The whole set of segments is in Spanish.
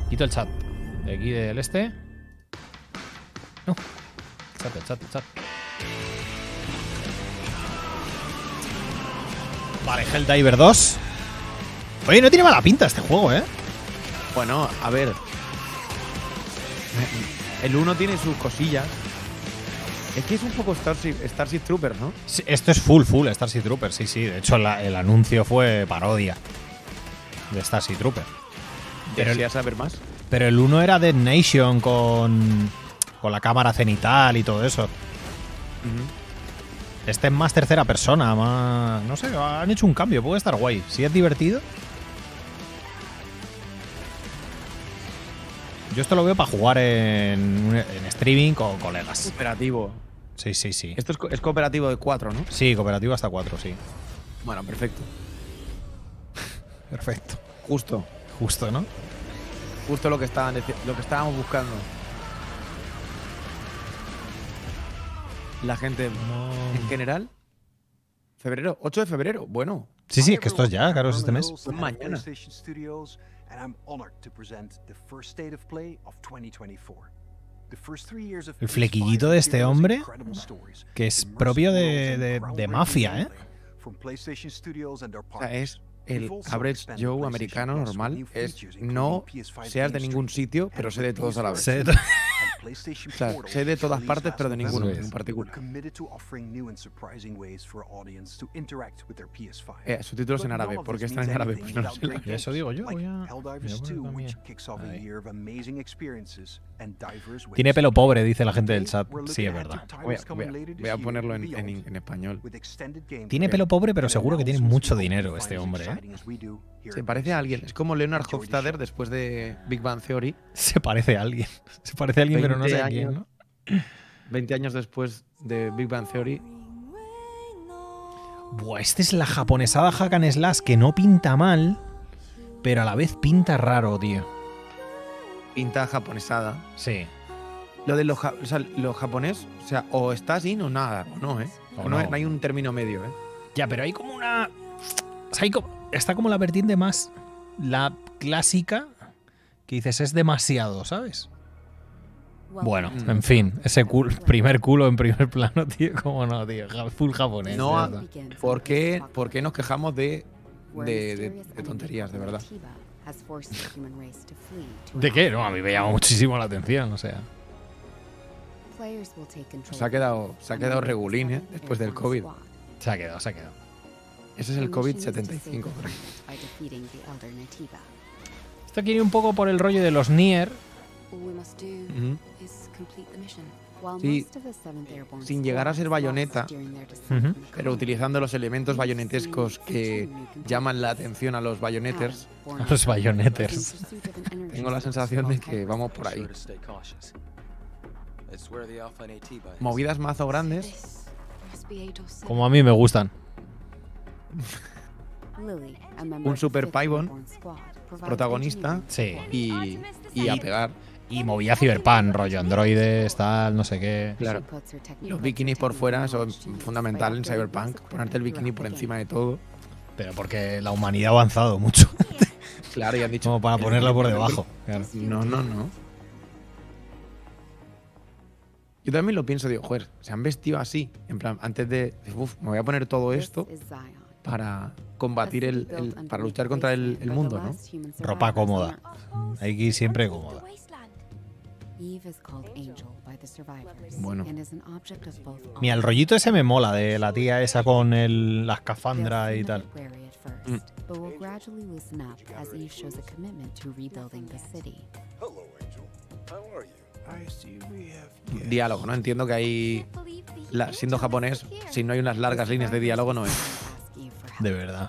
Quito el chat. De aquí del este. No. Chat. Vale, Helldiver 2. Oye, no tiene mala pinta este juego, ¿eh? Bueno, a ver. El 1 tiene sus cosillas. Es que es un poco Starship Troopers, ¿no? Sí, esto es full Starship Troopers, sí. De hecho, el anuncio fue parodia de Starship Troopers. ¿Deseas saber más? Pero el 1 era Dead Nation con la cámara cenital y todo eso. Este es más tercera persona, más... No sé, han hecho un cambio, puede estar guay. Si es divertido. Yo esto lo veo para jugar en streaming con colegas. Cooperativo. Sí. Esto es cooperativo de 4, ¿no? Sí, cooperativo hasta 4, sí. Bueno, perfecto. Perfecto. Justo, ¿no? Justo lo que estábamos buscando. La gente en general. Febrero, 8 de febrero. Bueno. Sí, es que esto es ya, claro, es este mes. Es mañana. El flequillito de este hombre, que es propio de mafia, ¿eh? O sea, es el average Joe americano normal. Es no seas de ningún sitio, pero sé de todos a la vez. O sea, sé de todas partes, pero de ninguno en particular. Subtítulos en árabe. ¿Por qué están en árabe? Pues no sé. Y eso digo yo. Tiene pelo pobre, dice la gente del chat. Sí, es verdad. Voy a ponerlo en español. Tiene pelo pobre, pero seguro que tiene mucho dinero este hombre, ¿eh? Se parece a alguien. Es como Leonard Hofstadter después de Big Bang Theory. Se parece a alguien. Pero no sé a quién, ¿no? 20 años después de Big Bang Theory. Buah, esta es la japonesada Hack and Slash que no pinta mal, pero a la vez pinta raro, tío. Pinta japonesada. Sí. Lo de los japonés, o sea, o está sin o nada, o no, ¿eh? O no hay un término medio, ¿eh? Ya, pero hay como una... O sea, está como la vertiente más... La clásica, que dices, es demasiado, ¿sabes? Bueno, en fin, ese primer culo en primer plano, tío, cómo no, tío, full japonés. No, ¿por qué nos quejamos de tonterías, de verdad? ¿De qué? No, a mí me llama muchísimo la atención, o sea. Se ha quedado regulín, ¿eh? Después del COVID. Se ha quedado. Ese es el COVID-75. Esto quiere un poco por el rollo de los Nier. Sí, sin llegar a ser Bayonetta, pero utilizando los elementos bayonetescos que llaman la atención a los bayonetters. A los bayonetters. Tengo la sensación de que vamos por ahí. Movidas mazo grandes. Como a mí me gustan. Un Super Paimon protagonista. Sí. Y a pegar. Y movía Cyberpunk, rollo androides, tal, no sé qué. Claro. Los bikinis por fuera son fundamental en Cyberpunk. Ponerte el bikini por encima de todo. Pero porque la humanidad ha avanzado mucho. Claro, y han dicho... Como para ponerlo por debajo. Claro. No. Yo también lo pienso, digo, joder, se han vestido así. En plan, antes de... me voy a poner todo esto para combatir para luchar contra el mundo, ¿no? Ropa cómoda. Hay que ir siempre cómoda. Bueno. Mira, el rollito ese me mola de la tía esa con la escafandra y tal. Diálogo, ¿no? Entiendo que hay... siendo japonés, si no hay unas largas líneas de diálogo, no es. De verdad.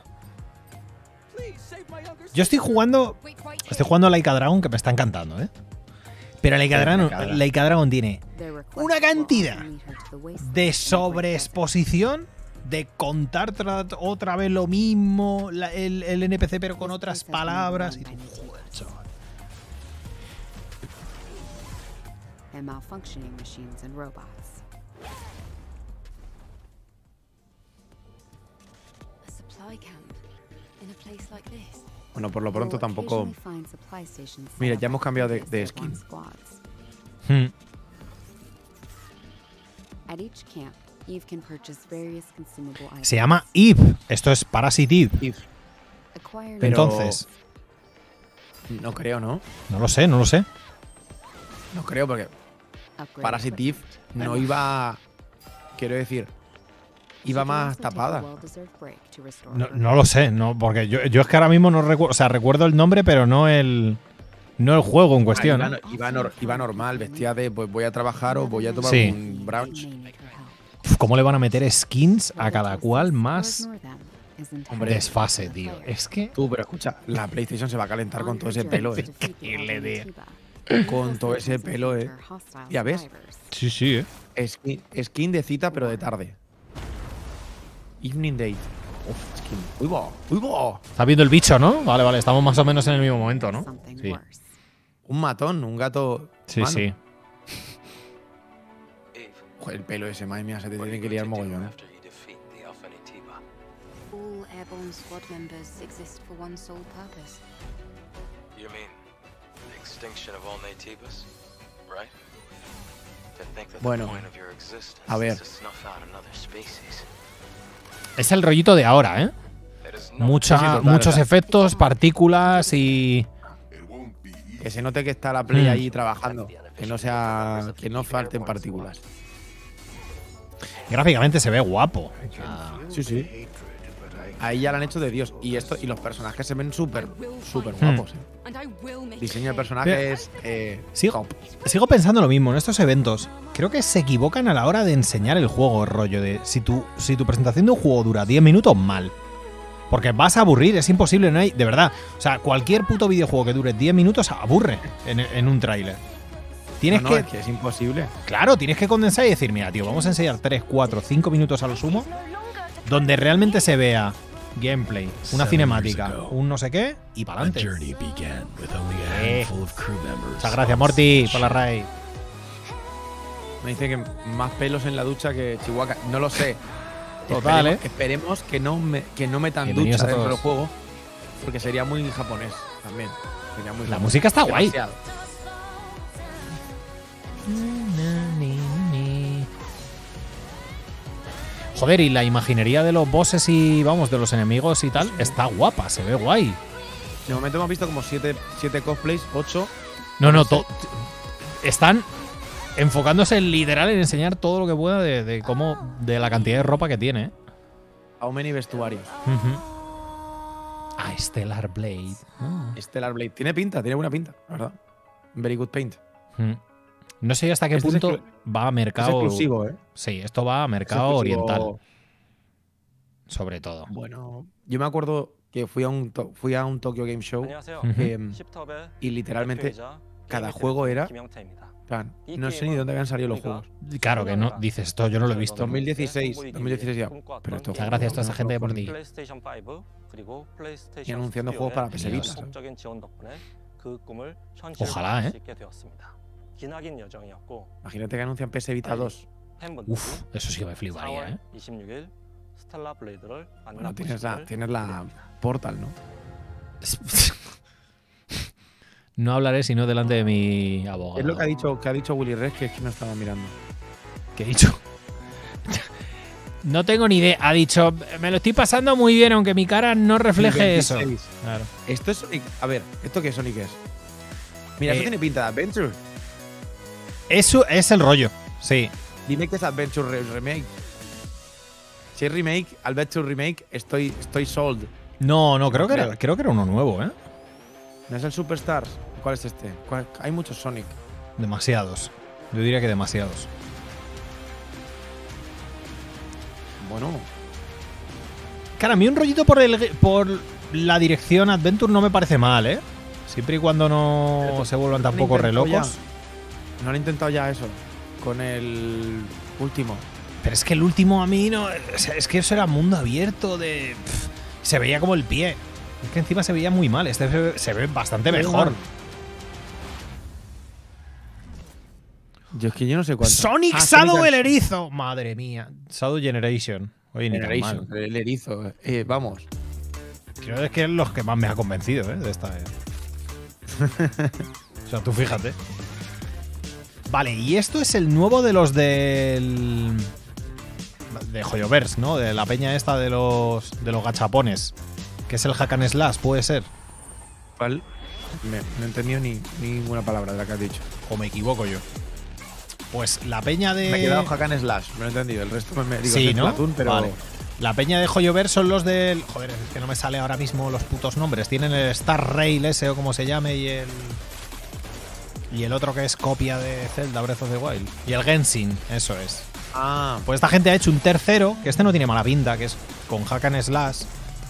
Yo estoy jugando a Laika Dragon, que me está encantando, ¿eh? Pero Laika Dragon tiene una cantidad de sobreexposición, de contar otra vez lo mismo, el NPC pero con otras palabras. Y tú, joder, chaval. Bueno, por lo pronto tampoco... Mira, ya hemos cambiado de skin. Se llama Eve. Esto es Parasite Eve. Pero entonces... No creo, ¿no? No lo sé, no lo sé. No creo porque Parasite Eve no iba... Quiero decir, iba más tapada. No lo sé, no, porque yo es que ahora mismo no recuerdo, o sea, recuerdo el nombre, pero no el juego en cuestión. Iba normal, vestía de pues voy a trabajar o voy a tomar un brunch. ¿Cómo le van a meter skins a cada cual más? Hombre, desfase, tío. Es que... Tú, pero escucha, la PlayStation se va a calentar con todo ese pelo, Con todo ese pelo, ¿Ya ves? Sí, Skin de cita, pero de tarde. Evening date. Skin. ¡Uy, va! ¡Uy, va! Está viendo el bicho, ¿no? Vale, estamos más o menos en el mismo momento, ¿no? Sí. Un matón, un gato. Sí, mano. sí. Joder, el pelo ese, madre mía, se te tiene que liar mogollón, ¿eh? Bueno, a ver. Es el rollito de ahora, ¿eh? Muchos efectos, partículas y... Que se note que está la Play ahí trabajando. Que no falten partículas. Gráficamente se ve guapo. Sí. Ahí ya lo han hecho de Dios. Y los personajes se ven súper guapos. Diseño de personajes. Sigo pensando lo mismo en estos eventos. Creo que se equivocan a la hora de enseñar el juego, el rollo de si tu presentación de un juego dura 10 minutos, mal. Porque vas a aburrir, es imposible, no hay. De verdad. O sea, cualquier puto videojuego que dure 10 minutos aburre en un tráiler. Es que es imposible. Claro, tienes que condensar y decir, mira, tío, vamos a enseñar 3, 4, 5 minutos a lo sumo, donde realmente se vea gameplay, una cinemática, un no sé qué, y para adelante. Muchas gracias, Morty, por la raid. Me dice que más pelos en la ducha que Chihuahua. No lo sé. Total, Esperemos que no metan ducha dentro del juego, porque sería muy japonés también. Sería muy la música está guay. Joder, y la imaginería de los bosses y, vamos, de los enemigos y tal, está guapa, se ve guay. De momento hemos visto como 7 cosplays, 8. No, están enfocándose literal en enseñar todo lo que pueda de la cantidad de ropa que tiene. How many vestuarios. Stellar Blade. Stellar Blade. Tiene buena pinta, la verdad. Very good paint. No sé hasta qué punto va a mercado. Es exclusivo, ¿eh? Sí, esto va a mercado oriental. Sobre todo. Bueno, yo me acuerdo que fui a un Tokyo Game Show y literalmente cada juego era. No sé ni dónde habían salido los juegos. Claro que no, dices esto, yo no lo he visto. 2016 ya. Pero esto, muchas gracias a toda esa gente por ti. Y anunciando juegos para PS Vita. Ojalá, Imagínate que anuncian PS Vita 2. Uf, eso sí que me fliparía, Bueno, tienes la Portal, ¿no? No hablaré sino delante de mi abogado. Es lo que ha dicho Willy Rex, que es que no estaba mirando. ¿Qué he dicho? No tengo ni idea. Ha dicho, me lo estoy pasando muy bien, aunque mi cara no refleje eso. Claro. Esto es Sonic. A ver, ¿esto qué Sonic es? Mira, eso tiene pinta de Adventure. Eso es el rollo, sí. Dime que es Adventure Remake. Si es Remake, Adventure Remake, estoy sold. No, creo que era uno nuevo, ¿eh? ¿No es el Superstars? ¿Cuál es este? Hay muchos Sonic. Demasiados. Yo diría que demasiados. Bueno. Cara, a mí un rollito por la dirección Adventure no me parece mal, ¿eh? Siempre y cuando no se vuelvan tampoco relocos. No han intentado ya eso con el último. Pero es que el último a mí no... Es que eso era mundo abierto de... se veía como el pie. Es que encima se veía muy mal. Este se ve bastante mejor. Yo es que yo no sé cuánto. Sonic Shadow el erizo. Madre mía. Shadow Generation. Oye, ni tan mal. El erizo. Vamos. Creo que es los que más me ha convencido, de esta. O sea, tú fíjate. Vale, y esto es el nuevo de los de Hoyoverse, ¿no? De la peña esta de los gachapones. Que es el hack and slash, puede ser. ¿Cuál? No he entendido ninguna palabra de la que has dicho. O me equivoco yo. Pues la peña de... Me he quedado hack and slash, me lo he entendido. El resto me digo sí, ¿no? Splatoon, pero... Vale. La peña de Hoyoverse son los del... Joder, es que no me sale ahora mismo los putos nombres. Tienen el Star Rail ese o como se llame y el otro que es copia de Zelda Breath of the Wild. Y el Genshin, eso es. Ah. Pues esta gente ha hecho un tercero, que este no tiene mala pinta, que es con hack and slash.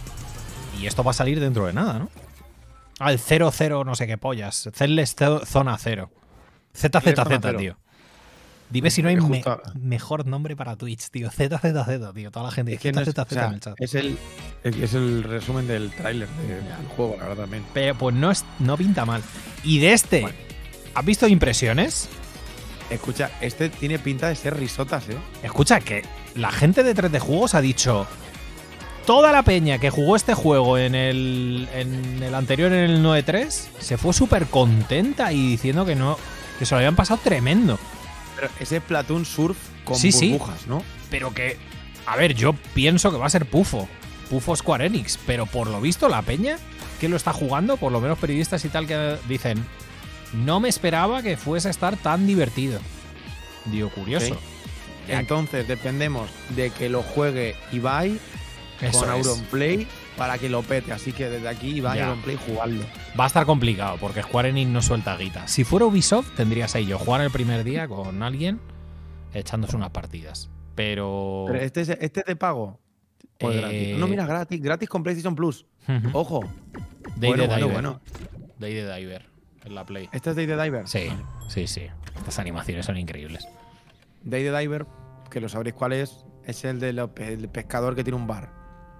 Y esto va a salir dentro de nada, ¿no? Ah, el 00 no sé qué pollas. Zelest Zona 0. ZZZ, tío. Dime si no hay mejor nombre para Twitch, tío. ZZZ, tío. Toda la gente dice ZZZ en el chat. Es el resumen del tráiler del juego, la verdad, también. Pero pues no pinta mal. Y de este, bueno, ¿has visto impresiones? Escucha, este tiene pinta de ser risotas, Escucha, que la gente de 3D Juegos ha dicho... Toda la peña que jugó este juego en el anterior, en el 9.3, se fue súper contenta y diciendo que se lo habían pasado tremendo. Pero ese Splatoon Surf con burbujas, ¿no? Pero que, a ver, yo pienso que va a ser Pufo Square Enix, pero por lo visto la peña que lo está jugando, por lo menos periodistas y tal, que dicen, no me esperaba que fuese a estar tan divertido. Digo, curioso. Okay. Entonces dependemos de que lo juegue Ibai con Auronplay para que lo pete. Así que desde aquí Ibai Auronplay jugarlo. Va a estar complicado porque Square Enix no suelta guita. Si fuera Ubisoft tendrías ahí yo jugar el primer día con alguien echándose unas partidas. Pero este es de pago. Gratis. No, mira, gratis con PlayStation Plus. Ojo. Day the Diver. Day the Diver en la Play. ¿Este es Day the Diver? Sí. Estas animaciones son increíbles. Day the Diver, que lo sabréis cuál es el del pescador que tiene un bar.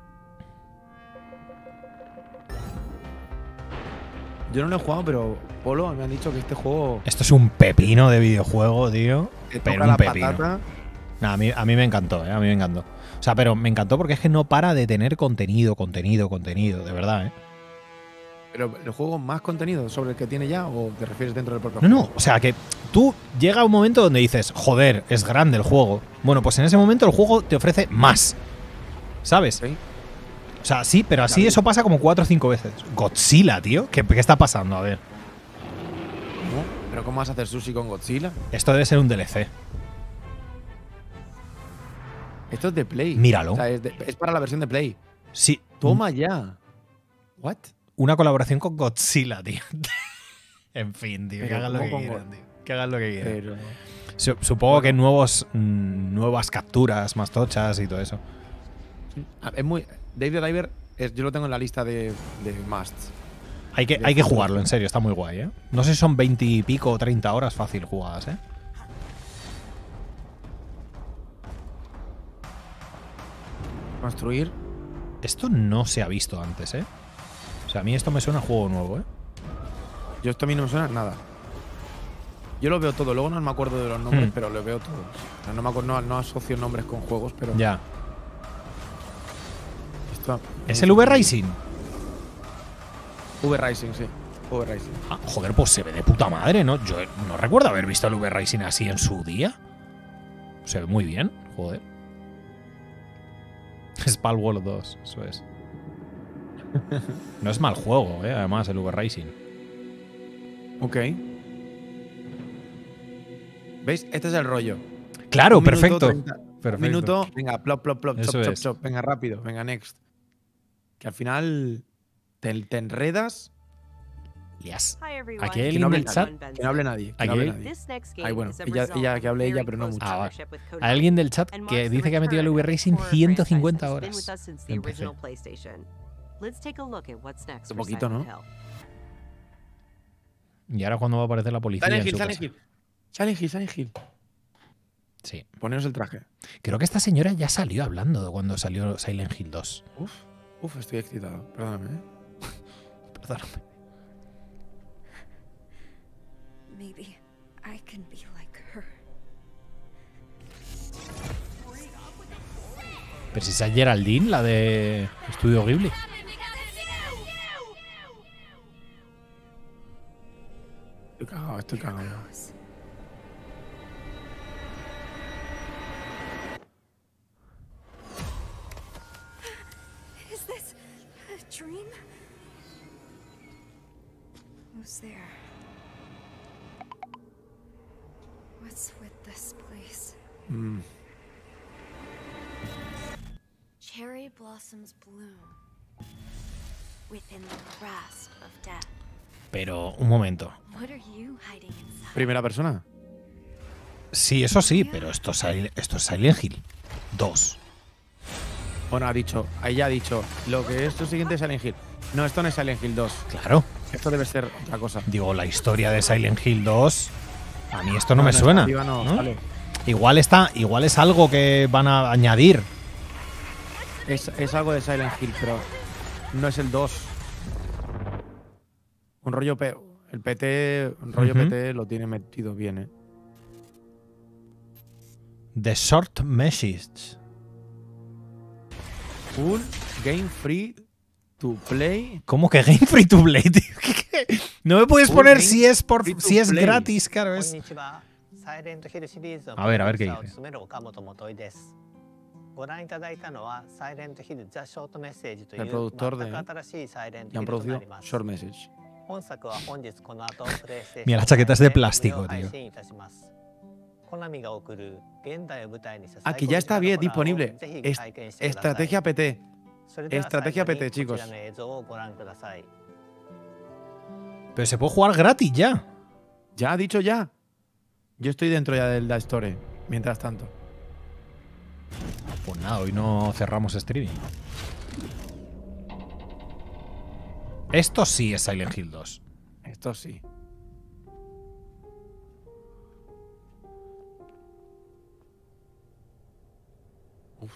Yo no lo he jugado, pero Polo me han dicho que este juego... Esto es un pepino de videojuego, tío. Pero un pepino. Patata. Nah, a mí me encantó, a mí me encantó. O sea, pero me encantó porque es que no para de tener contenido, de verdad, ¿Pero el juego más contenido sobre el que tiene ya o te refieres dentro del propio juego? No, o sea, que tú llega un momento donde dices, joder, es grande el juego. Bueno, pues en ese momento el juego te ofrece más, ¿sabes? ¿Sí? O sea, sí, pero así eso pasa como 4 o 5 veces. Godzilla, tío. ¿Qué está pasando? A ver. ¿Cómo? ¿Pero cómo vas a hacer sushi con Godzilla? Esto debe ser un DLC. Esto es de Play. Míralo. O sea, es para la versión de Play. Sí. Toma ya. ¿What? Una colaboración con Godzilla, tío. En fin, tío. Que hagan lo que quieran, tío. Que hagan lo que quieran. Pero... Supongo que nuevas capturas más tochas y todo eso. Es muy... Dave the Diver, yo lo tengo en la lista de musts. Hay que jugarlo, en serio, está muy guay, No sé si son 20 y pico o 30 horas fácil jugadas, Construir. Esto no se ha visto antes, O sea, a mí esto me suena a juego nuevo, Yo esto a mí no me suena nada. Yo lo veo todo, luego no me acuerdo de los nombres, pero lo veo todo. O sea, no me acuerdo, no asocio nombres con juegos, pero... Ya. ¿Es el V-Racing? V-Racing, sí. V-Racing. Ah, joder, pues se ve de puta madre, ¿no? Yo no recuerdo haber visto el V-Racing así en su día. Se ve muy bien, joder. Es Palworld 2, eso es. No es mal juego, además, el V-Racing. Ok. ¿Veis? Este es el rollo. Claro, perfecto. Un minuto, venga, plop, plop, plop, chop, chop, venga, rápido, venga, next. Que al final te enredas. Yes. Aquí hay alguien del chat. Que no hable nadie. Ay, bueno, ella que hable ella, pero no mucho. Vale. Hay alguien del chat que dice que ha metido el V-Racing 150 horas. Un poquito, ¿no? Y ahora cuando va a aparecer la policía. Silent Hill. Sí. Poneros el traje. Creo que esta señora ya salió hablando de cuando salió Silent Hill 2. Uf, estoy excitado. Perdóname. Perdóname. Maybe I can be like her. Pero si es Geraldine, la de Estudio Ghibli. Estoy cagado. Is this a dream? Who's there? What's with this place? Cherry blossoms bloom within the grasp of death. Pero, un momento. What are you hiding inside? ¿Primera persona? Sí, eso sí, pero esto es Silent Hill 2. Bueno, ella ha dicho, lo que es lo siguiente es Silent Hill. No, esto no es Silent Hill 2. Claro. Esto debe ser otra cosa. Digo, la historia de Silent Hill 2, a mí esto no me suena. No, ¿no? Vale. Igual es algo que van a añadir. Es algo de Silent Hill, pero no es el 2. Un rollo PT lo tiene metido bien, ¿eh? The Short Message. Full game free to play. ¿Cómo que game free to play, tío? No me puedes poner si es gratis, claro. Es... A ver qué dice. El productor de... Y han producido Short Message. Mira, la chaqueta es de plástico, tío. Aquí ya está bien disponible. Estrategia PT. Estrategia PT, chicos. Pero se puede jugar gratis ya. Ya ha dicho ya. Yo estoy dentro ya del Da Store, mientras tanto. Pues nada, hoy no cerramos streaming. Esto sí es Silent Hill 2. Esto sí. Uf.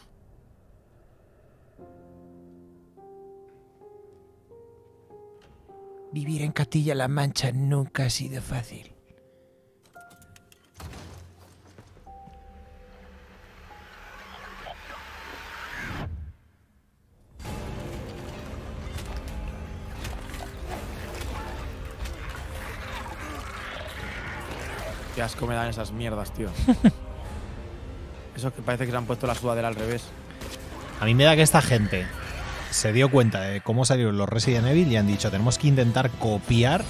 Vivir en Castilla-La Mancha nunca ha sido fácil. Qué asco me dan esas mierdas, tío. Eso que parece que se han puesto la sudadera al revés. A mí me da que esta gente se dio cuenta de cómo salieron los Resident Evil y han dicho, tenemos que intentar copiar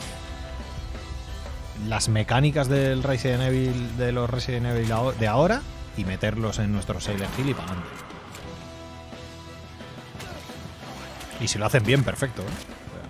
las mecánicas del Resident Evil, de los Resident Evil de ahora y meterlos en nuestro Silent Hill y para adelante. Y si lo hacen bien, perfecto, ¿eh?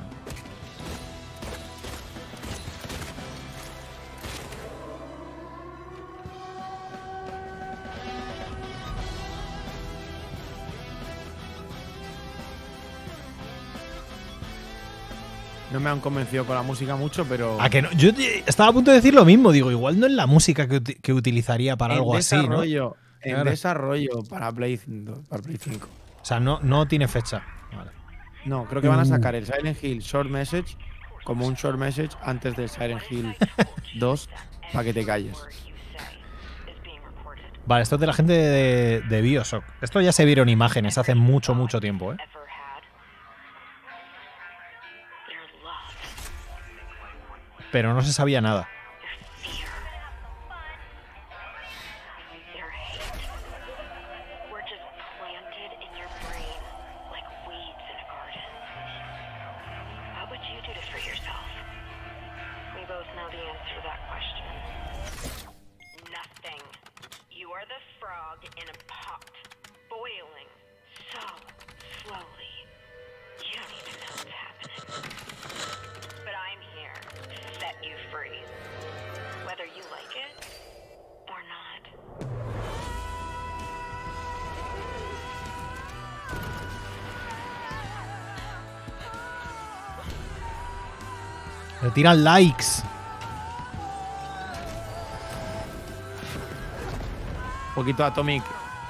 No me han convencido con la música mucho, pero... ¿A que no? Yo estaba a punto de decir lo mismo. Digo, igual no es la música que utilizaría para algo así, ¿no? En desarrollo para Play 5. O sea, no tiene fecha. Vale. No, creo que van a sacar el Silent Hill Short Message como un Short Message antes del Silent Hill 2 para que te calles. Vale, esto es de la gente de BioShock. Esto ya se vieron imágenes hace mucho tiempo, ¿eh? Pero no se sabía nada. Le tiran likes. Un poquito Atomic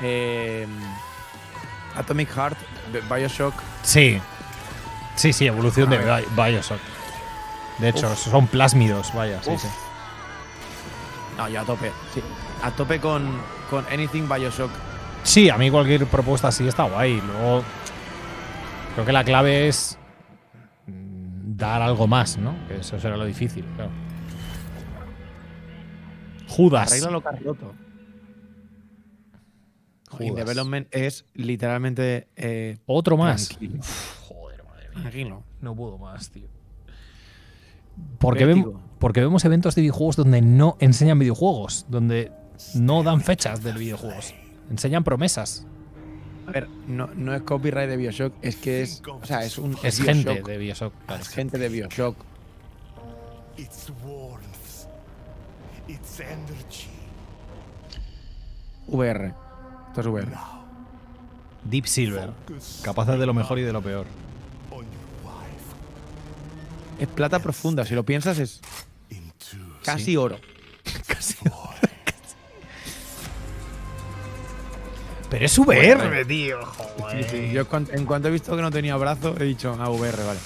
Heart, BioShock. Sí, evolución de BioShock. De hecho, son plásmidos, vaya, sí. No, yo a tope. Sí. A tope con Anything BioShock. Sí, a mí cualquier propuesta así está guay. Luego, creo que la clave es dar algo más, ¿no? Que eso será lo difícil, claro. Judas. Arregla lo que has roto. In Development es literalmente... Otro más. Tranquilo. Joder, madre mía. Tranquilo. No puedo más, tío. Porque vemos eventos de videojuegos donde no enseñan videojuegos, donde no dan fechas de videojuegos. Enseñan promesas. A ver, no es copyright de BioShock, es que es... O sea, es gente de BioShock. Claro. Es gente de BioShock. VR. Esto es VR. Deep Silver. Capaces de lo mejor y de lo peor. Es plata profunda, si lo piensas es casi oro. Casi oro. Pero es VR, tío. Joder. Sí. Yo en cuanto he visto que no tenía brazo, he dicho, VR, vale.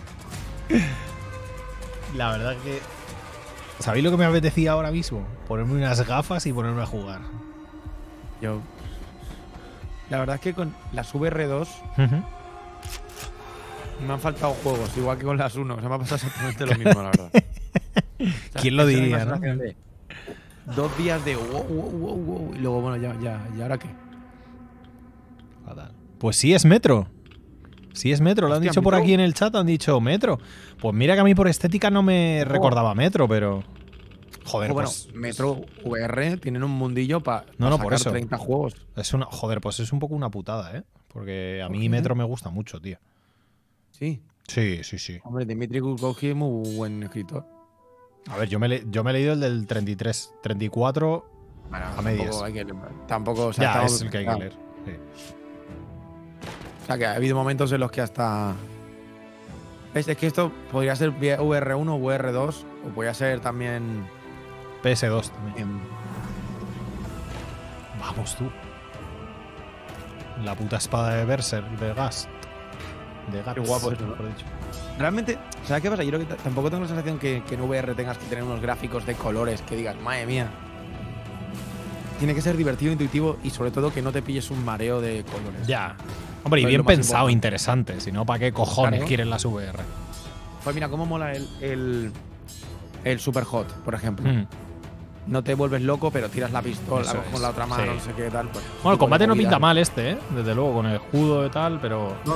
La verdad que... ¿Sabéis lo que me apetecía ahora mismo? Ponerme unas gafas y ponerme a jugar. La verdad es que con las VR2 me han faltado juegos, igual que con las 1. O sea, me ha pasado exactamente lo mismo, la verdad. O sea, ¿quién lo diría, no? 2 días de wow, y luego, bueno, ya, ¿y ahora qué? Fatal. Pues sí es Metro. Sí es Metro, lo han Hostia, dicho por ¿Metro? aquí en el chat, han dicho Metro. Pues mira que a mí por estética no me recordaba Metro, pero... Joder, bueno, pues... Metro VR tienen un mundillo para por eso. 30 juegos. Es una, joder, pues es un poco una putada, ¿eh? Porque a mí qué? Metro me gusta mucho, tío. Sí. Sí. Hombre, Dmitry Gurkovsky es muy buen escritor. A ver, yo me he leído el del 33. 34 Bueno, a medias. Tampoco, o sea, Ya, estamos- es el que hay que leer. Sí. O sea, que ha habido momentos en los que hasta... Es que esto podría ser VR1 o VR2, o podría ser también... PS2 también. Vamos tú. La puta espada de Berserk, de Gas. De Gats, Qué guapo eso, ¿no? mejor dicho. Realmente, ¿sabes qué pasa? Yo creo que tampoco tengo la sensación que en VR tengas que tener unos gráficos de colores que digas, madre mía. Tiene que ser divertido, intuitivo y sobre todo que no te pilles un mareo de colores. Ya. Hombre, y Pues bien lo más pensado, importante. interesante. Si no, ¿para qué cojones Claro. quieren las VR? Pues mira, cómo mola el Super Hot, por ejemplo. Mm. No te vuelves loco, pero tiras la pistola Eso con es. la otra mano, Sí. no sé qué tal. Pues, Bueno, el combate no pinta mal. mal este, ¿eh? Desde luego, con el escudo y tal, pero... No.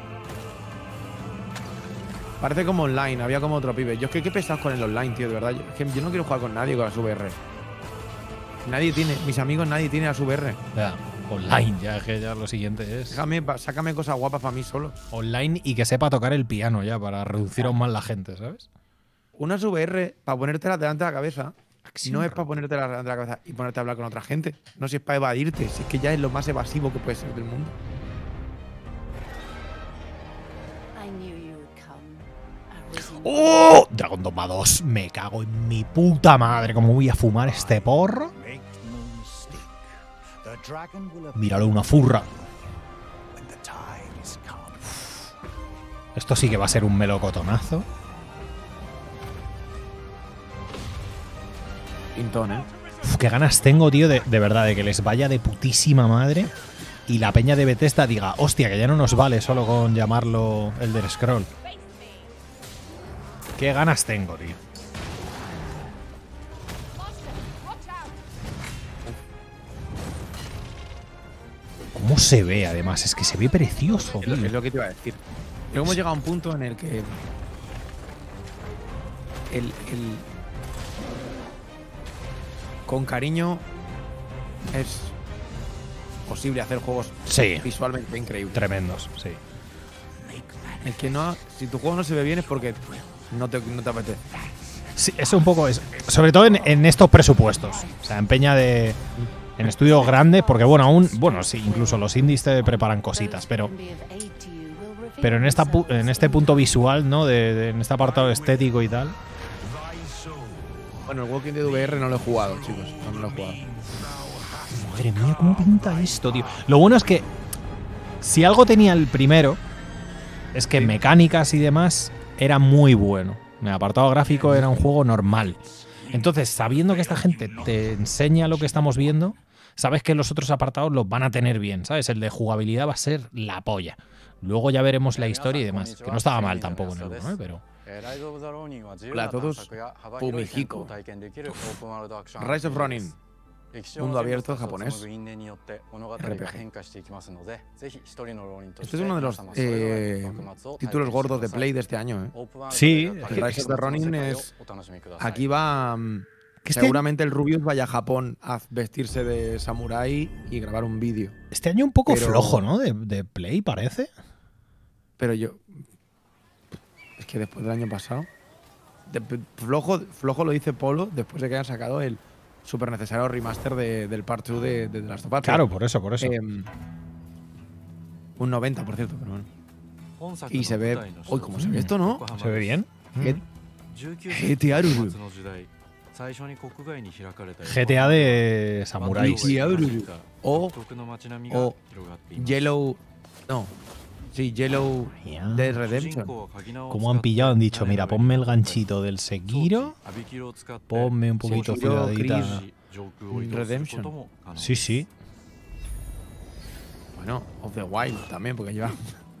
Parece como online, había como otro pibe. Yo es que qué pesado con el online, tío, de verdad. Es que yo no quiero jugar con nadie con las VR. Nadie tiene, mis amigos, nadie tiene las VR. Ya, online, ya es que ya lo siguiente es... Sácame cosas guapas para mí solo. Online y que sepa tocar el piano ya, para reducir aún más la gente, ¿sabes? Unas VR para ponértelas delante de la cabeza. No es para ponértelas delante de la cabeza y ponerte a hablar con otra gente. No si es para evadirte, si es que ya es lo más evasivo que puede ser del mundo. ¡Oh! Dragon Dogma 2. Me cago en mi puta madre. ¿Cómo voy a fumar este porro? Míralo, una furra. Esto sí que va a ser un melocotonazo. Pintón, ¿eh? Uf, qué ganas tengo, tío, de verdad, de que les vaya de putísima madre y la peña de Bethesda diga, hostia, que ya no nos vale solo con llamarlo Elder Scroll. Qué ganas tengo, tío. ¿Cómo se ve, además? Es que se ve precioso, tío. Es lo que te iba a decir. Luego hemos llegado a un punto en el que con cariño es posible hacer juegos Sí, visualmente increíbles. tremendos, sí. El que no, si tu juego no se ve bien es porque no te apetece. Sí, es un poco eso. Sobre todo en estos presupuestos. O sea, en peña de... En estudios grandes, porque bueno, aún... Bueno, sí, incluso los indies te preparan cositas, pero en este punto visual, ¿no? En este apartado estético y tal. Bueno, el Walking Dead VR no lo he jugado, chicos. No lo he jugado. Madre mía, ¿cómo pinta esto, tío? Lo bueno es que si algo tenía el primero, es que en mecánicas y demás era muy bueno. En el apartado gráfico era un juego normal. Entonces, sabiendo que esta gente te enseña lo que estamos viendo, sabes que los otros apartados los van a tener bien, ¿sabes? El de jugabilidad va a ser la polla. Luego ya veremos la historia y demás. Que no estaba mal tampoco en el 1, ¿eh? Pero... Hola a todos, Pumihiko. Rise of Ronin. Mundo abierto japonés. RPG. Este es uno de los títulos gordos de Play de este año. Sí. Rise of the Ronin es... Aquí va... seguramente el Rubius vaya a Japón a vestirse de samurái y grabar un vídeo. Este año un poco flojo, ¿no? De Play, parece. Pero yo... Es que después del año pasado... Flojo lo dice Polo después de que hayan sacado el súper necesario remaster del Part 2 de The Last of Us. Claro, por eso. Un 90, por cierto, pero bueno. Y se ve... Uy, ¿cómo se ve esto, no? ¿Se ve bien? GTA GTA de samuráis. O Yellow... No. Sí, Yellow Dead Redemption. Como han pillado, han dicho, mira, ponme el ganchito del Sekiro, ponme un poquito ciudadita. Redemption. Sí, sí. Bueno, Of the Wild también, porque lleva...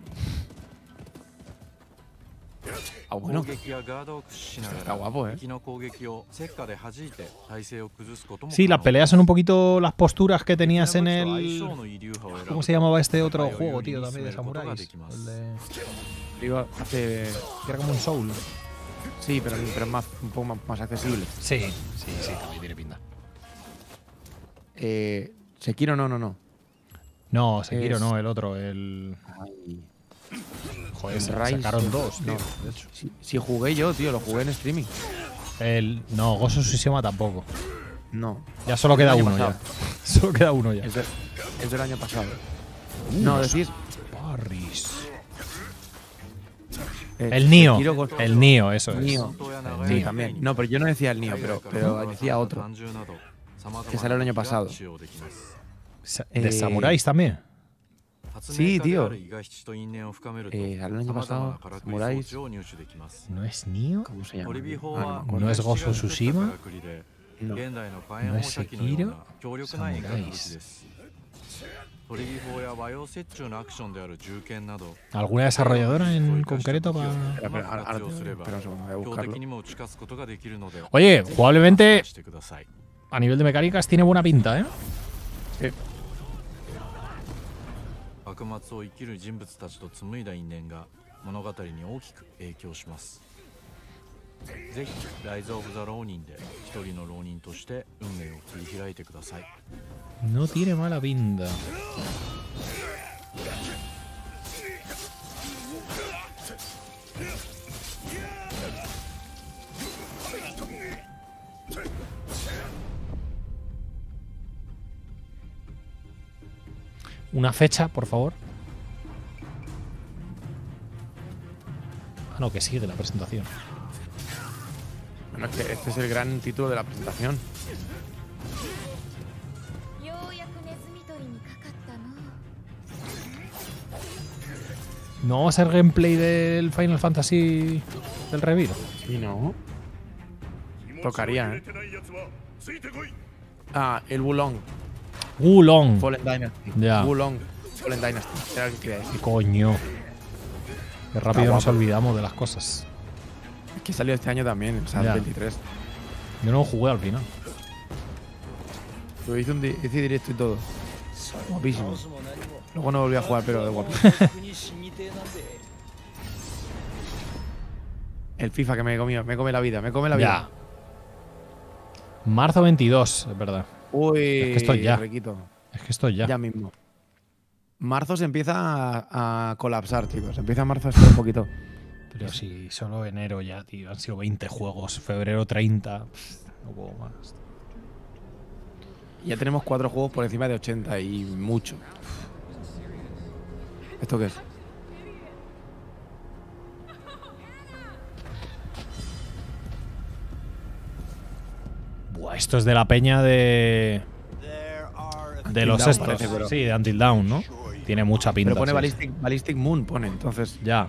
Ah, bueno. Está guapo, ¿eh? Sí, las peleas son un poquito las posturas que tenías en el... ¿Cómo se llamaba este otro juego, tío, también de samuráis? El de... Que era como un Soul. Sí, pero es más, un poco más accesible. Sí, también tiene pinta. Sekiro no. No, Sekiro no, el otro, el... Joder, sacaron dos, tío. No, de hecho. Si jugué yo, tío, lo jugué en streaming. No, Ghost of Tsushima tampoco. No. Ya solo queda uno ya. Solo queda uno ya. Es del año pasado. No, decís... Parris. El Nioh. El Nioh, eso es. Nioh. Sí, también. No, pero yo no decía el Nioh, pero decía otro. Que salió el año pasado. ¿De samuráis también? Sí, tío. El año pasado, Samuráis. ¿No es Nioh? ¿Cómo se llama? ¿No es Ghost of Tsushima? No. ¿No es Sekiro? Samuráis. ¿Alguna desarrolladora en concreto para...? Espera un segundo, voy a buscarlo. Oye, jugablemente, a nivel de mecánicas, tiene buena pinta, ¿eh? Sí. 幕末を生きる人物たちと紡いだ因縁が物語に大きく影響します。ぜひライズ・オブ・ザ・浪人で一人の浪人として運命を切り開いてください。 No tiene mala pinta. Una fecha, por favor. Ah, no, que sigue la presentación. Bueno, es que este es el gran título de la presentación. ¿No va a ser gameplay del Final Fantasy del Reviro? Sí, no. Tocaría, ¿eh? Ah, el Wulong. Wulong. Fallen Dynasty. Ya. Wulong. Fallen Dynasty. Era el que quería decir. ¿Qué coño? Qué rápido nos olvidamos de las cosas. Es que salió este año también, o sea, el 23. Yo no lo jugué al final. Lo hice directo y todo. Guapísimo. Luego no volví a jugar, pero de guapísimo. El FIFA que me come la vida, Ya. Marzo 22, es verdad. Uy, es que estoy ya. Riquito. Es que estoy ya. Ya mismo. Marzo se empieza a colapsar, chicos. Empieza marzo a ser un poquito. Pero si solo enero ya, tío. Han sido 20 juegos. Febrero 30. No puedo más. Ya tenemos 4 juegos por encima de 80 y mucho. ¿Esto qué es? Buah, esto es de la peña de los estos. Parece, pero... Sí, de Until Dawn, ¿no? Tiene mucha pinta. Pero pone sí. Ballistic Moon, pone, entonces. Ya.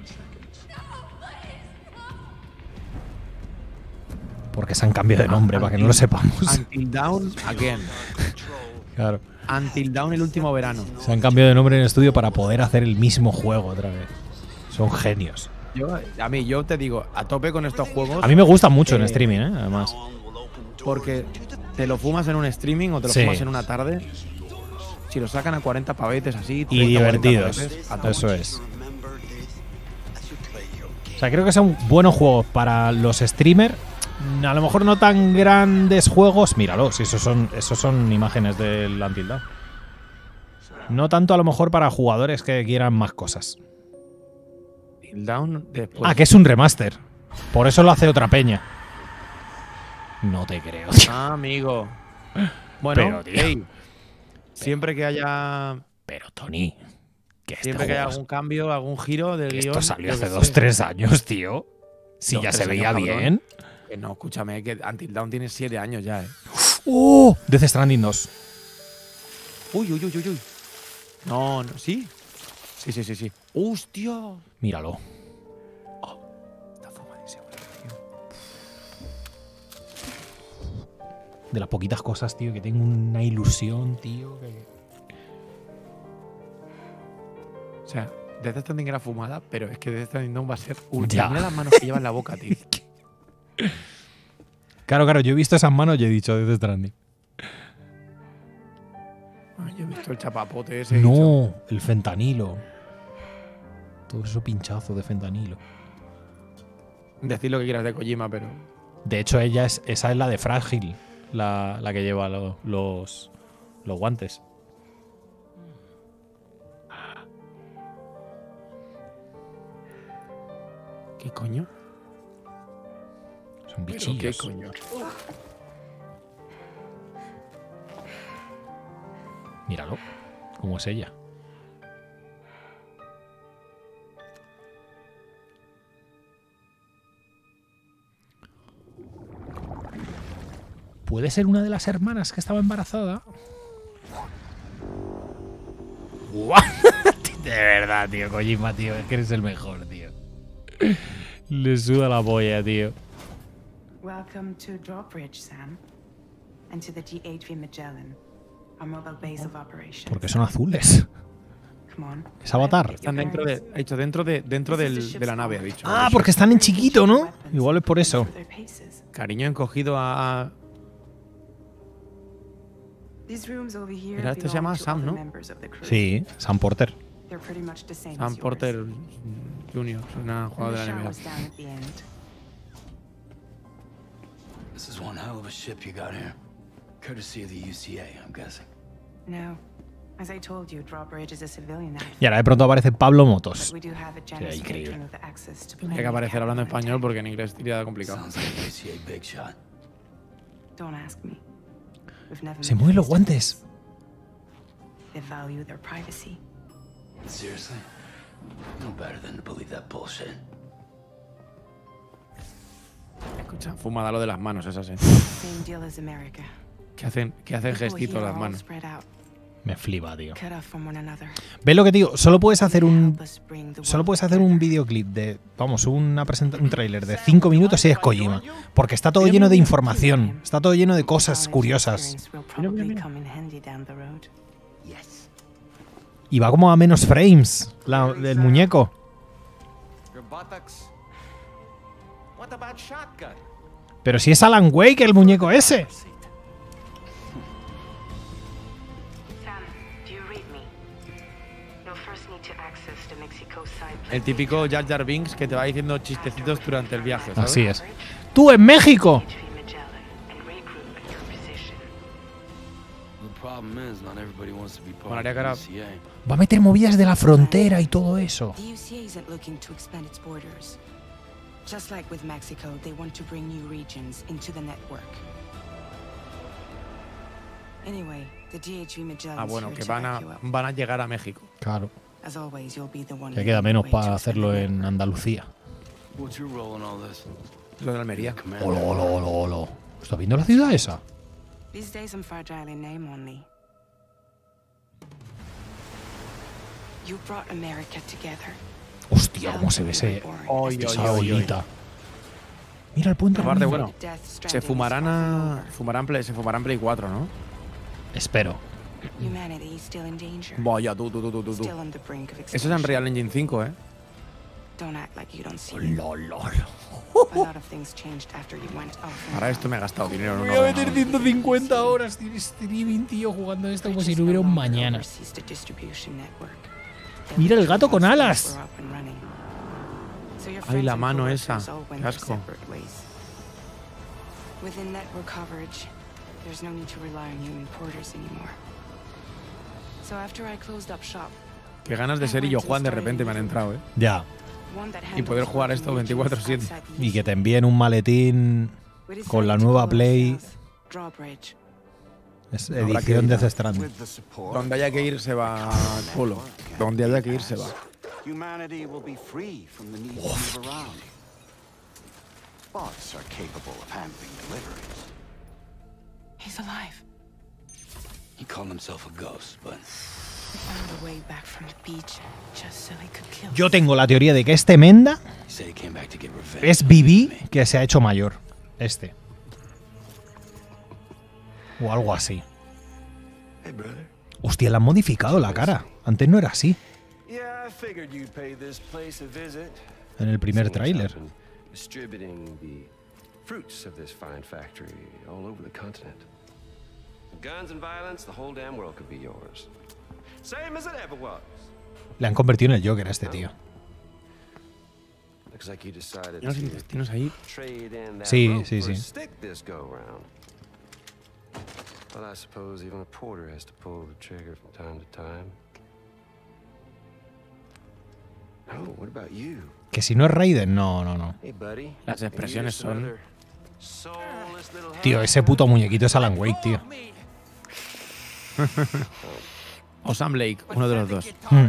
Porque se han cambiado de nombre, para que no lo sepamos. Until Dawn again. Claro. Until Dawn el último verano. Se han cambiado de nombre en el estudio para poder hacer el mismo juego otra vez. Son genios. Yo te digo, a tope con estos juegos. A mí me gustan mucho en streaming, además. Porque te lo fumas en un streaming o te lo fumas en una tarde. Si lo sacan a 40 pavetes así. 30, y divertidos. Pavetes, eso es. O sea, creo que son buenos juegos para los streamers. A lo mejor no tan grandes juegos. Míralo, si esos son imágenes del Until Dawn. No tanto a lo mejor para jugadores que quieran más cosas. Until Dawn después. Ah, que es un remaster. Por eso lo hace otra peña. No te creo, tío. Ah, amigo. Bueno, pero, tío, hey, siempre que haya. Pero, Tony. Siempre que haya algún cambio, algún giro del guión. Esto salió hace 2-3 años, tío. Si ya se veía bien. Que no, escúchame, que Until Dawn tiene 7 años ya, ¡Oh! Death Stranding 2. Uy. No, ¿sí? Sí. ¡Hostia! Míralo. Está fumadísimo, tío. De las poquitas cosas, tío, que tengo una ilusión, tío. O sea, Death Stranding era fumada, pero es que Death Stranding 2 va a ser Ya. Mira las manos que lleva en la boca, tío. Claro, yo he visto esas manos y he dicho Death Stranding. Yo he visto el chapapote ese. No, el fentanilo. Todo eso pinchazo de fentanilo. Decir lo que quieras de Kojima, pero. De hecho, esa es la de Frágil, la que lleva los guantes. ¿Qué coño? Son bichillos. ¿Qué coño? Míralo, cómo es ella. ¿Puede ser una de las hermanas que estaba embarazada? De verdad, tío, Kojima, tío, es que eres el mejor, tío. Le suda la polla, tío. Welcome to Drawbridge, Sam, and to the GHV Magellan, our mobile base of operations. Porque son azules. Come on. Es Avatar. Están dentro de la nave, ha dicho. Ah, porque están en chiquito, ¿no? Igual es por eso. Cariño encogido a. Mira, este se llama Sam, ¿no? Sí, Sam Porter. Sam Porter Jr., una jugadora de la NBA. This is one hell of a ship you got here. Courtesy of the UCA, I'm guessing. No. As I told you, Drawbridge is a civilian outfit. Y ahora de pronto aparece Pablo Motos. We do have a generous increíble. patron with access to Tiene que aparecer hablando español porque en inglés sería complicado. Sounds like a UCA big shot. Don't ask me. We've never Se met mueven los face to guantes. face. They value their privacy. Seriously? No better than to believe that bullshit. Escucha, fumada lo de las manos, esas, Same deal as America. Que hacen gestitos las manos. Spread out, Me flipa, tío. cut off from one another. ¿Ves lo que digo? Solo puedes hacer un Help us bring the Solo world puedes hacer un videoclip de, vamos, un tráiler de 5 minutos si es Kojima. Porque está todo lleno de información, está todo lleno de cosas curiosas. Y va como a menos frames el muñeco. Pero si es Alan Wake el muñeco ese. El típico Jar Jar Binks que te va diciendo chistecitos durante el viaje, ¿sabes? Así es. ¡Tú en México! Molaría que ahora- Va a meter movidas de la frontera y todo eso. The UCA isn't looking to expand its borders. Just like with Mexico, they want to bring new regions into the network. Anyway, the GHV Magellan Ah, bueno, que van a llegar a México. Claro. As always, you'll be the one Ya queda menos leading the way para to hacerlo expand the en network. Andalucía. What's your role in all this? Lo de Almería. Commander. Olo, olo, olo, olo. ¿Estás viendo la ciudad esa? These days I'm fragile in name only. You brought America together. Hostia, cómo se ve ese, esa ollita. Mira el puente. Aparte, amigo. bueno, se fumarán Play 4, ¿no? Espero. Humanity is still in danger. Vaya, tú. Still on the brink of Eso es en Real Engine 5, ¿eh? Don't act like you don't see it. Lol. A lot of things changed after you went off. Para esto me he gastado dinero. Voy a meter 150 horas de streaming, tío, jugando esto como si no hubiera un mañana. Mira el gato con alas. Ay, la mano esa. Qué asco. Within network coverage, there's no need to rely on human porters anymore. So after I closed up shop, Qué ganas de ser y yo Juan de repente me han entrado, Ya. Y poder jugar esto 24/7. Y que te envíen un maletín con la nueva Play. Es edición de Death Stranding. Donde haya que ir se va Polo. Donde haya que ir se va. Humanity will be free from the need to move around. Bots are capable of handling deliveries. He's alive. He called himself a ghost, but He found a way back from the beach just so he could kill. Yo tengo la teoría de que este Menda he said he came back to get revenge. es Vivi que se ha hecho mayor. Este. O algo así. Hey, brother. Hostia, le han modificado la cara. Antes no era así. Yeah, I figured you'd pay this place a visit. En el primer Seeing as tráiler. I've been distributing the fruits of this fine factory all over the continent. Guns and violence, the whole damn world could be yours. Same as it ever was. Le han convertido en el Joker a este tío. Looks like you decided ¿Y los to intestinos ahí? trade in that Sí, rope sí, for a sí. stick this go round. Well, I suppose even a porter has to pull the trigger from time to time. Oh, what about you? Que si no es Raiden, no, no, no. Hey, buddy. Las expresiones son... Another soulless little Tío, ese puto muñequito es Alan Wake, tío. O Sam Blake, uno de los dos.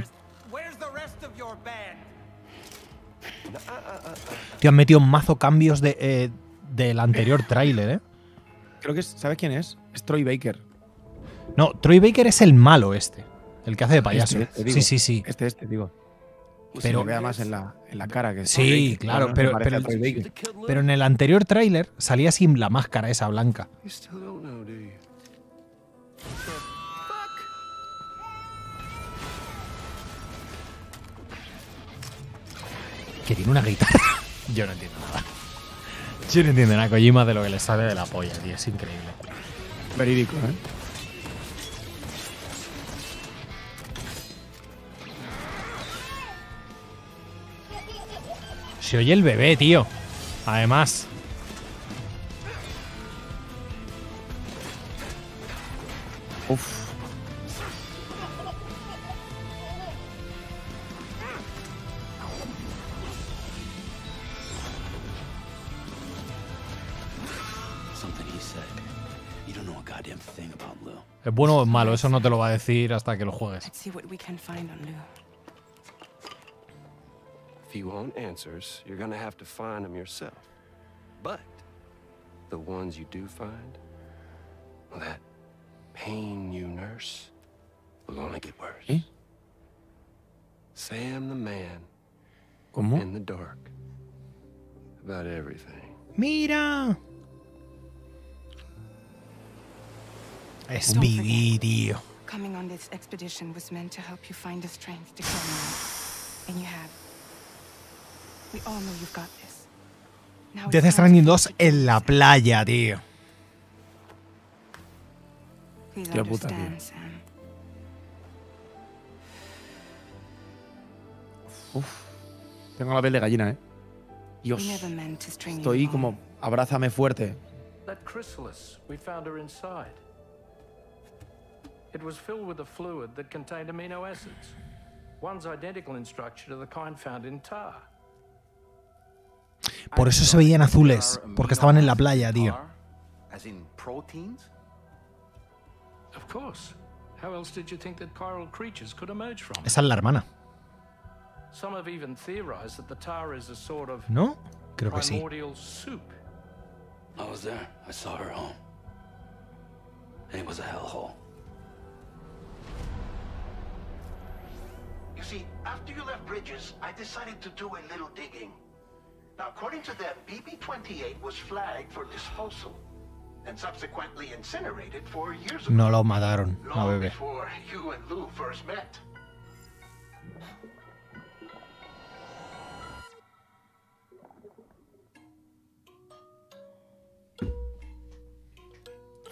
Tío, han metido un mazo cambios del anterior tráiler, ¿eh? Creo que es... ¿Sabes quién es? Es Troy Baker. No, Troy Baker es el malo este. El que hace de payaso. Este, digo. Sí, sí, sí. Este, digo. Pero- Pero se vea más en la cara que Sí, claro, pero, parece a Troy Baker. pero en el anterior tráiler salía sin la máscara esa blanca. You still don't know, do you? Que tiene una guitarra. Yo no entiendo nada. Yo no entiendo nada, Kojima, de lo que le sale de la polla, tío. Es increíble. Verídico, ¿eh? Se oye el bebé, tío. Además. Uf. Something he said. You don't know a goddamn thing about Lou. ¿Es bueno o es malo? Eso no te lo va a decir hasta que lo juegues. Let's see what we can find on Lou. If you want answers, you're gonna have to find them yourself. But the ones you do find, well, that pain you nurse will only get worse. ¿Eh? Sam the man ¿Cómo? in the dark about everything. ¡Mira! Es Vivi, tío. Coming on this expedition was meant to help you find the strength to kill me. And you have. We all know you've got this. Now Death it's time Stranding to 2 en la playa, tío. Please Hostia puta, understand, Sam. Uf. Tengo la piel de gallina, ¿eh? Dios. We never meant to string you Estoy along. como... Abrázame fuerte. That chrysalis, we found her inside. It was filled with a fluid that contained amino acids. One's identical in structure to the kind found in tar. Por eso se veían azules. Porque estaban en la playa, tío. As in proteins? Of course. How else did you think that chiral creatures could emerge from it? Esa es la hermana. Some have even theorized that the tar is a sort of ¿No? Creo que sí. primordial soup. I was there. I saw her home. And it was a hellhole. You see, after you left Bridges, I decided to do a little digging. Now, according to them, BB-28 was flagged for disposal and subsequently incinerated 4 years ago. No lo mataron a Long bebé. before you and Lou first met.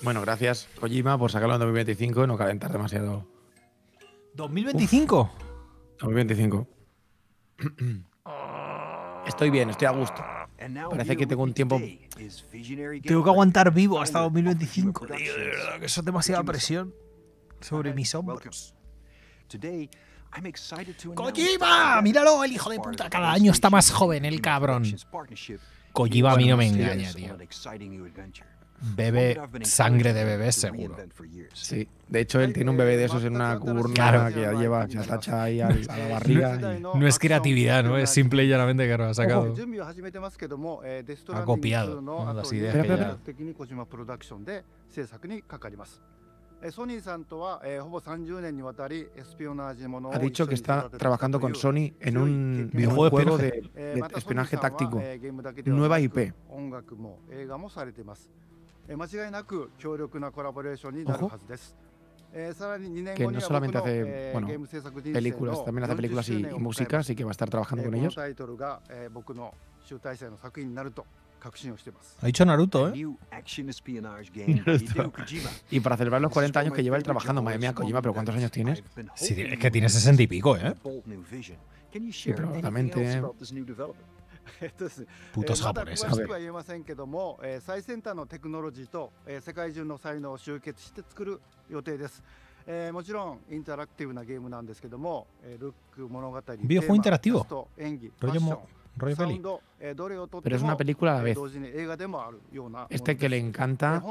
Bueno, gracias, Kojima, por sacarlo en 2025 y no calentar demasiado. ¿2025? 2025. Estoy bien, estoy a gusto. Parece que tengo un tiempo. Tengo que aguantar vivo hasta 2025. Tío, de verdad que eso es demasiada presión sobre mis hombros. ¡Kojima! ¡Míralo, el hijo de puta! Cada año está más joven el cabrón. Kojima a mí no me engaña, tío. Bebe sangre de bebé, seguro. Sí, de hecho él tiene un bebé de esos en una curna que lleva, se atacha ahí a la barriga. No es creatividad, ¿no? Es simple y llanamente que lo ha sacado. Ha copiado, ¿no? Las ideas que ya... Ha dicho que está trabajando con Sony en un videojuego de espionaje táctico. Nueva IP. Ojo. Que no solamente hace películas, también hace películas y música, así que va a estar trabajando con ellos. Ha dicho Naruto, ¿eh? Y para celebrar los 40 años que lleva él trabajando, madre mía, Kojima, ¿pero cuántos años tienes? Sí, es que tiene 60 y pico, ¿eh? Sí, pero realmente... Putos japoneses. Videojuego interactivo. Rollo peli. Pero es una película a la vez. Este que le encanta.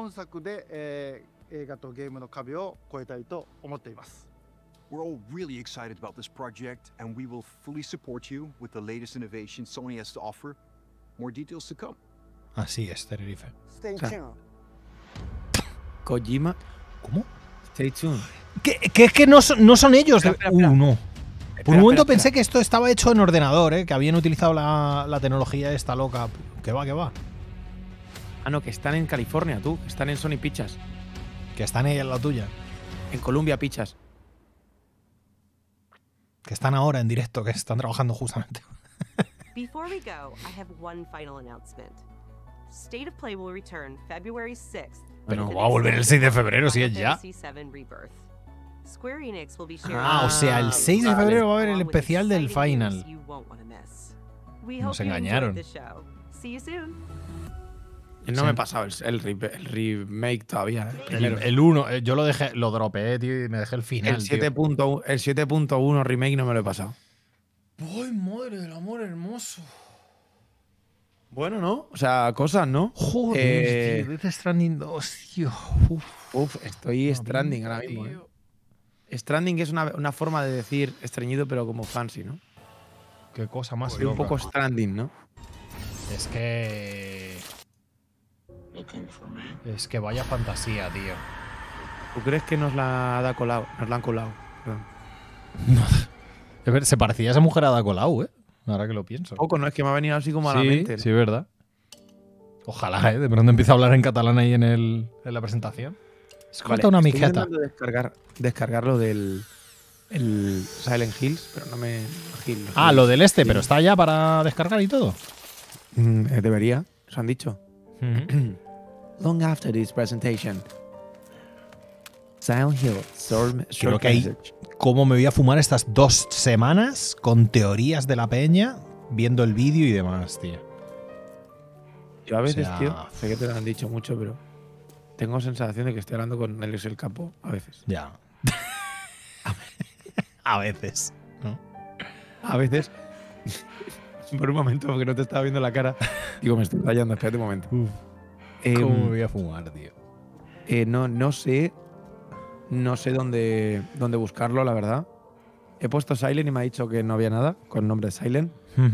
We're all really excited about this project, and we will fully support you with the latest innovations Sony has to offer. More details to come. Así es, Tenerife. O sea, Kojima. ¿Cómo? Stay tuned. Que no son ellos. Espera. No. Por un momento pensé que esto estaba hecho en ordenador, ¿eh? Que habían utilizado la tecnología esta loca. Que va. Ah, no, que están en California, tú. Que están en Sony Pictures. Que están ahí en la tuya. En Columbia Pictures. Que están ahora en directo, que están trabajando justamente. Before we go, I have one final announcement. State of Play will return February 6th. Pero va a volver el 6 de febrero, si es ya. O sea, el 6 de febrero va a haber el especial del Final. Nos engañaron. No me he pasado el remake todavía. El 1, yo lo dropeé, tío, y me dejé el final. El 7.1 remake no me lo he pasado. ¡Ay, madre del amor hermoso! Bueno, ¿no? O sea, cosas, ¿no? Joder, tío, Death Stranding 2, tío. Estoy Stranding ahora mismo. Stranding es una forma de decir estreñido, pero como fancy, ¿no? Qué cosa más loca. Un poco Stranding, ¿no? Es que vaya fantasía, tío. ¿Tú crees que nos la han colado? No. Se parecía a esa mujer a Da Colau, ¿eh? Ahora que lo pienso. Poco, no es que me ha venido así como a la mente. Sí, verdad. Ojalá, ¿eh? De pronto empieza a hablar en catalán ahí en la presentación. Escolta una miqueta. Descargarlo del Silent Hills, pero no me... Lo del pero está ya para descargar y todo. Debería, eso han dicho. Long after this presentation, Silent Hill Storm. Creo que ahí, ¿cómo me voy a fumar estas 2 semanas con teorías de la peña, viendo el vídeo y demás, tío? Yo a veces, tío, sé que te lo han dicho mucho, pero tengo sensación de que estoy hablando con Nelly el Capo a veces. Ya. A veces, ¿no? A veces. Por un momento, porque no te estaba viendo la cara. Digo, me estoy rayando, espérate un momento. ¿Cómo me voy a fumar, tío? No sé dónde buscarlo, la verdad. He puesto Silent y me ha dicho que no había nada con nombre de Silent.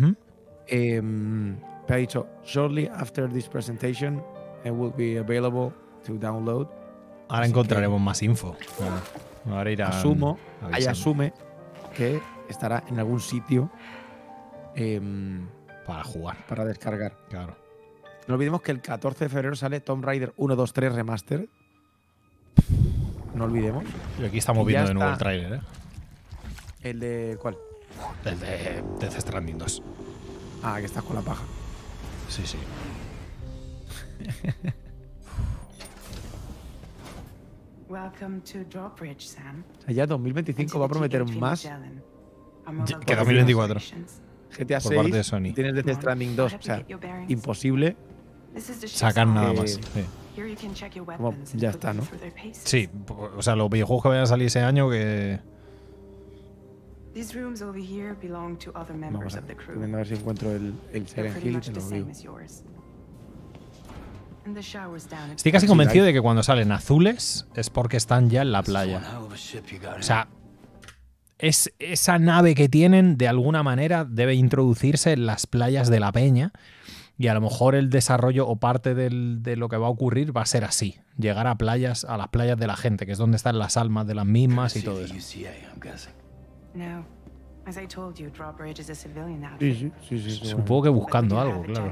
Me ha dicho, shortly after this presentation, it will be available to download. Ahora encontraremos más info. Ahora irá. Asume que estará en algún sitio para jugar, para descargar. Claro. No olvidemos que el 14 de febrero sale Tomb Raider 1, 2, 3 Remaster. No olvidemos. Y aquí estamos viendo de nuevo el tráiler, ¿eh? ¿El de cuál? El de Death Stranding 2. Ah, que estás con la paja. Sí. Welcome to Drawbridge, Sam. O sea, ya 2025 va a prometer más que 2024. GTA por parte de 6, Sony. tienes Death Stranding 2, o sea, imposible sacar nada más. Sí. Como, ya está, ¿no? Sí, o sea, los videojuegos que vayan a salir ese año que... Vamos a ver si encuentro el Silent Hill y te lo digo. Estoy casi convencido de que cuando salen azules es porque están ya en la playa. O sea, es esa nave que tienen, de alguna manera, debe introducirse en las playas de la peña. Y a lo mejor el desarrollo o parte de lo que va a ocurrir va a ser así. Llegar a las playas de la gente, que es donde están las almas de las mismas y todo eso. Sí. Supongo que buscando algo, claro.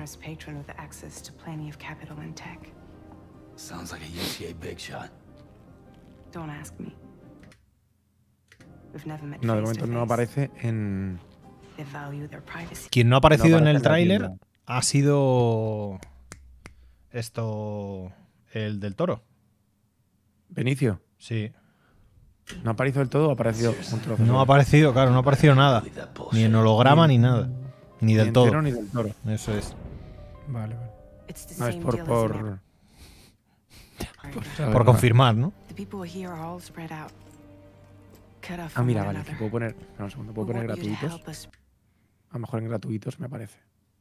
No, de momento no aparece en... Quien no ha aparecido en el tráiler ha sido el del Toro. ¿Benicio? Sí. ¿No ha aparecido del todo o ha aparecido un trozo? No ha aparecido, claro, no ha aparecido nada. Ni en holograma ni nada. Ni del todo. Ni del Toro. Eso es. Vale. No, es por confirmar, ¿no? Ah, mira, vale, que puedo poner... No, un segundo, puedo poner gratuitos. A lo mejor en gratuitos me aparece.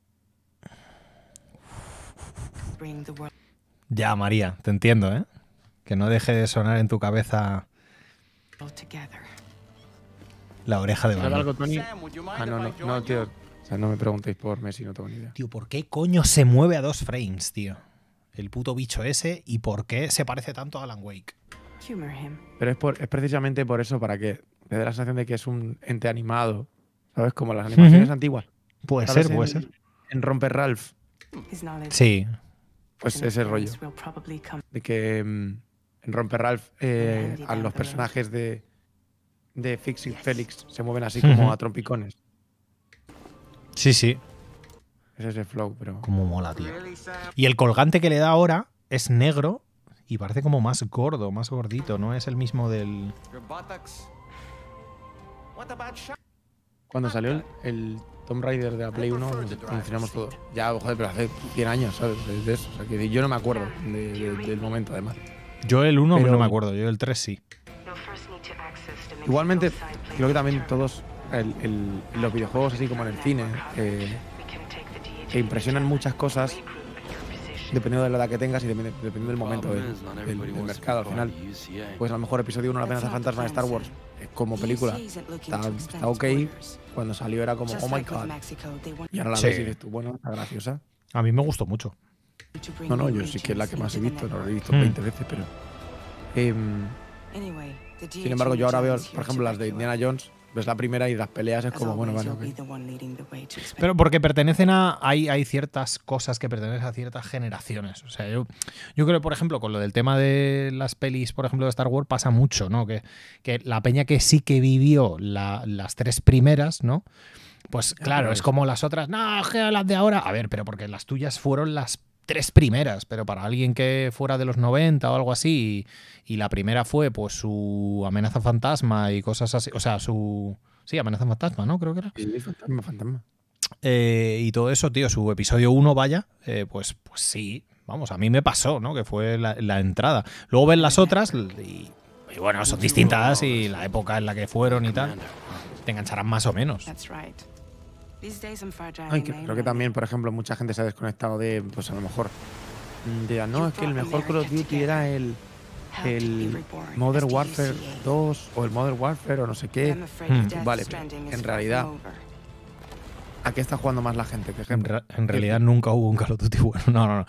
Ya, María, te entiendo, ¿eh? Que no deje de sonar en tu cabeza la oreja de ¿Sabes Van. algo, Tony? Ah, no, tío. O sea, no me preguntéis por Messi, no tengo ni idea. Tío, ¿por qué coño se mueve a 2 frames, tío? El puto bicho ese, y por qué se parece tanto a Alan Wake. Pero es precisamente por eso, para que te dé la sensación de que es un ente animado. ¿Sabes? Como las animaciones antiguas. Puede ¿Sabes? ser. En Romper Ralph. Sí. Pues ese rollo. De que en Romper Ralph a los personajes de Fixing Felix se mueven así como a trompicones. Sí. Es ese flow, pero... Como mola, tío. Y el colgante que le da ahora es negro y parece como más gordo, más gordito. No es el mismo del... Cuando salió el Tomb Raider de la Play 1, mencionamos todo. Ya, joder, pero hace 100 años, ¿sabes? De eso. O sea, que yo no me acuerdo del momento, además. Yo el 1 no me acuerdo, yo el 3 sí. Igualmente, creo que también todos los videojuegos, así como en el cine, que impresionan muchas cosas dependiendo de la edad que tengas y dependiendo del momento del mercado. Al final, pues a lo mejor episodio 1 de la amenaza fantasma de Star Wars como película está ok. Cuando salió era como, oh my god. Y ahora la ves y dices tú, bueno, está graciosa. A mí me gustó mucho. No, yo sí que es la que más he visto, no la he visto 20 veces, pero... sin embargo, yo ahora veo, por ejemplo, las de Indiana Jones, ves la primera y las peleas es como, bueno, vale, ok. Pero porque pertenecen a... Hay ciertas cosas que pertenecen a ciertas generaciones. O sea, yo creo que, por ejemplo, con lo del tema de las pelis, por ejemplo, de Star Wars, pasa mucho, ¿no? Que la peña que sí que vivió las 3 primeras, ¿no? Pues claro, es como las otras, no, que las de ahora... A ver, pero porque las tuyas fueron las 3 primeras, pero para alguien que fuera de los 90 o algo así, y la primera fue pues su amenaza fantasma y cosas así, o sea, sí, amenaza fantasma, ¿no? Creo que era. Sí, fantasma. Y todo eso, tío, su episodio 1, vaya, pues sí, vamos, a mí me pasó, ¿no? Que fue la entrada. Luego ves las otras y bueno, son distintas y la época en la que fueron y tal, te engancharán más o menos. Creo que también, por ejemplo, mucha gente se ha desconectado de, pues a lo mejor, no, es que el mejor Call of Duty era el Modern Warfare 2 o el Modern Warfare o no sé qué. Vale, pero en realidad, ¿a qué está jugando más la gente? En realidad nunca hubo un Call of Duty bueno. No.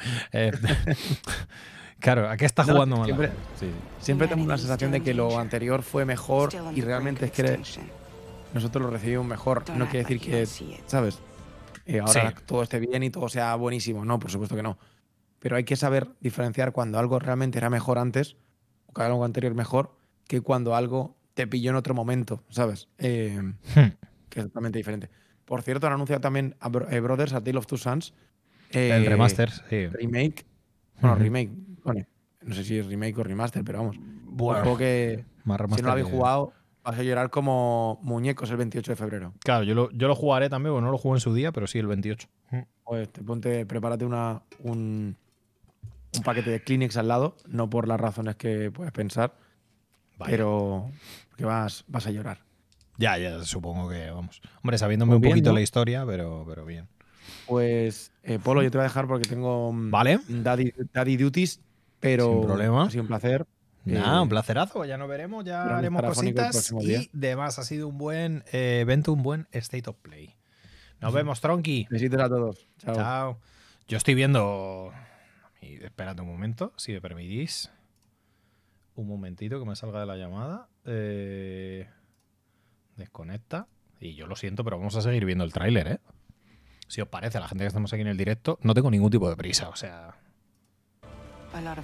Claro, ¿a qué está jugando más? Siempre tengo una sensación de que lo anterior fue mejor y realmente es que nosotros lo recibimos mejor. No quiere decir que, ¿sabes? Ahora todo esté bien y todo sea buenísimo. No, por supuesto que no. Pero hay que saber diferenciar cuando algo realmente era mejor antes o que algo anterior mejor que cuando algo te pilló en otro momento, ¿sabes? Que es totalmente diferente. Por cierto, han anunciado también a Brothers, A Tale of Two Sons. El remaster, sí. Remake. Bueno, remake. Bueno, no sé si es remake o remaster, pero vamos. Bueno, un juego que si no lo habéis jugado, vas a llorar como muñecos el 28 de febrero. Claro, yo lo jugaré también, bueno, no lo jugué en su día, pero sí el 28. Pues prepárate un paquete de Kleenex al lado, no por las razones que puedes pensar, pero que vas a llorar. Ya, supongo que vamos. Hombre, sabiéndome un poquito la historia, pero bien. Pues, Polo, yo te voy a dejar porque tengo Daddy Duties, pero sin problema. Ha sido un placer. Nada, un placerazo. Ya nos veremos, ya haremos cositas. Y demás, ha sido un buen evento, un buen State of Play. Nos vemos, Tronky. Besitos a todos. Chao. Yo estoy viendo... Espérate un momento, si me permitís. Un momentito que me salga de la llamada. Desconecta. Y yo lo siento, pero vamos a seguir viendo el tráiler, ¿eh? Si os parece, a la gente que estamos aquí en el directo, no tengo ningún tipo de prisa, o sea... Vale,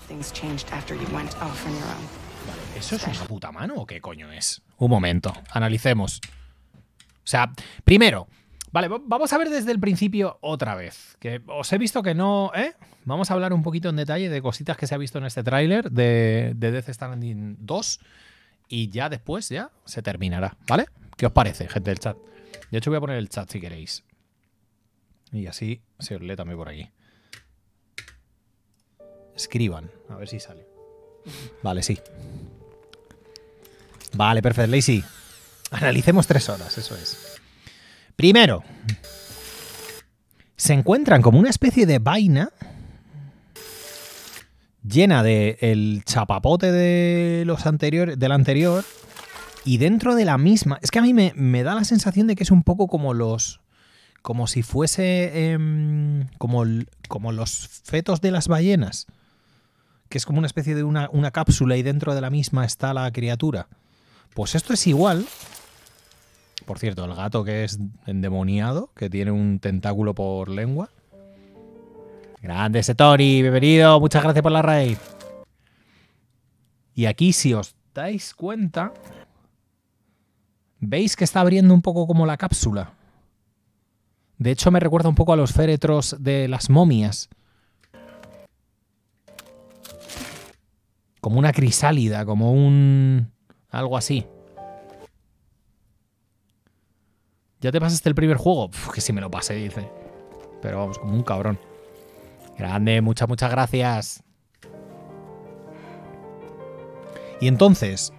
¿eso es una puta mano o qué coño es? Un momento, analicemos. O sea, primero, vale, vamos a ver desde el principio otra vez. Que os he visto que no... Vamos a hablar un poquito en detalle de cositas que se ha visto en este tráiler de Death Stranding 2 y ya después ya se terminará, ¿vale? ¿Qué os parece, gente del chat? De hecho voy a poner el chat si queréis. Y así se os lee también por aquí. Escriban, a ver si sale. Vale, sí. Vale, perfecto, Lazy. Analicemos 3 horas, eso es. Primero, se encuentran como una especie de vaina llena de el chapapote de los anteriores, del anterior, y dentro de la misma... Es que a mí me da la sensación de que es un poco como los... Como si fuese... como los fetos de las ballenas. Que es como una especie de una cápsula y dentro de la misma está la criatura. Pues esto es igual. Por cierto, el gato que es endemoniado, que tiene un tentáculo por lengua. Grande Setori, bienvenido, muchas gracias por la raid. Y aquí, si os dais cuenta, veis que está abriendo un poco como la cápsula. De hecho, me recuerda un poco a los féretros de las momias. Como una crisálida, como un... algo así. ¿Ya te pasaste el primer juego? Que sí me lo pasé, dice. Pero vamos, como un cabrón. Grande, muchas gracias. Y entonces...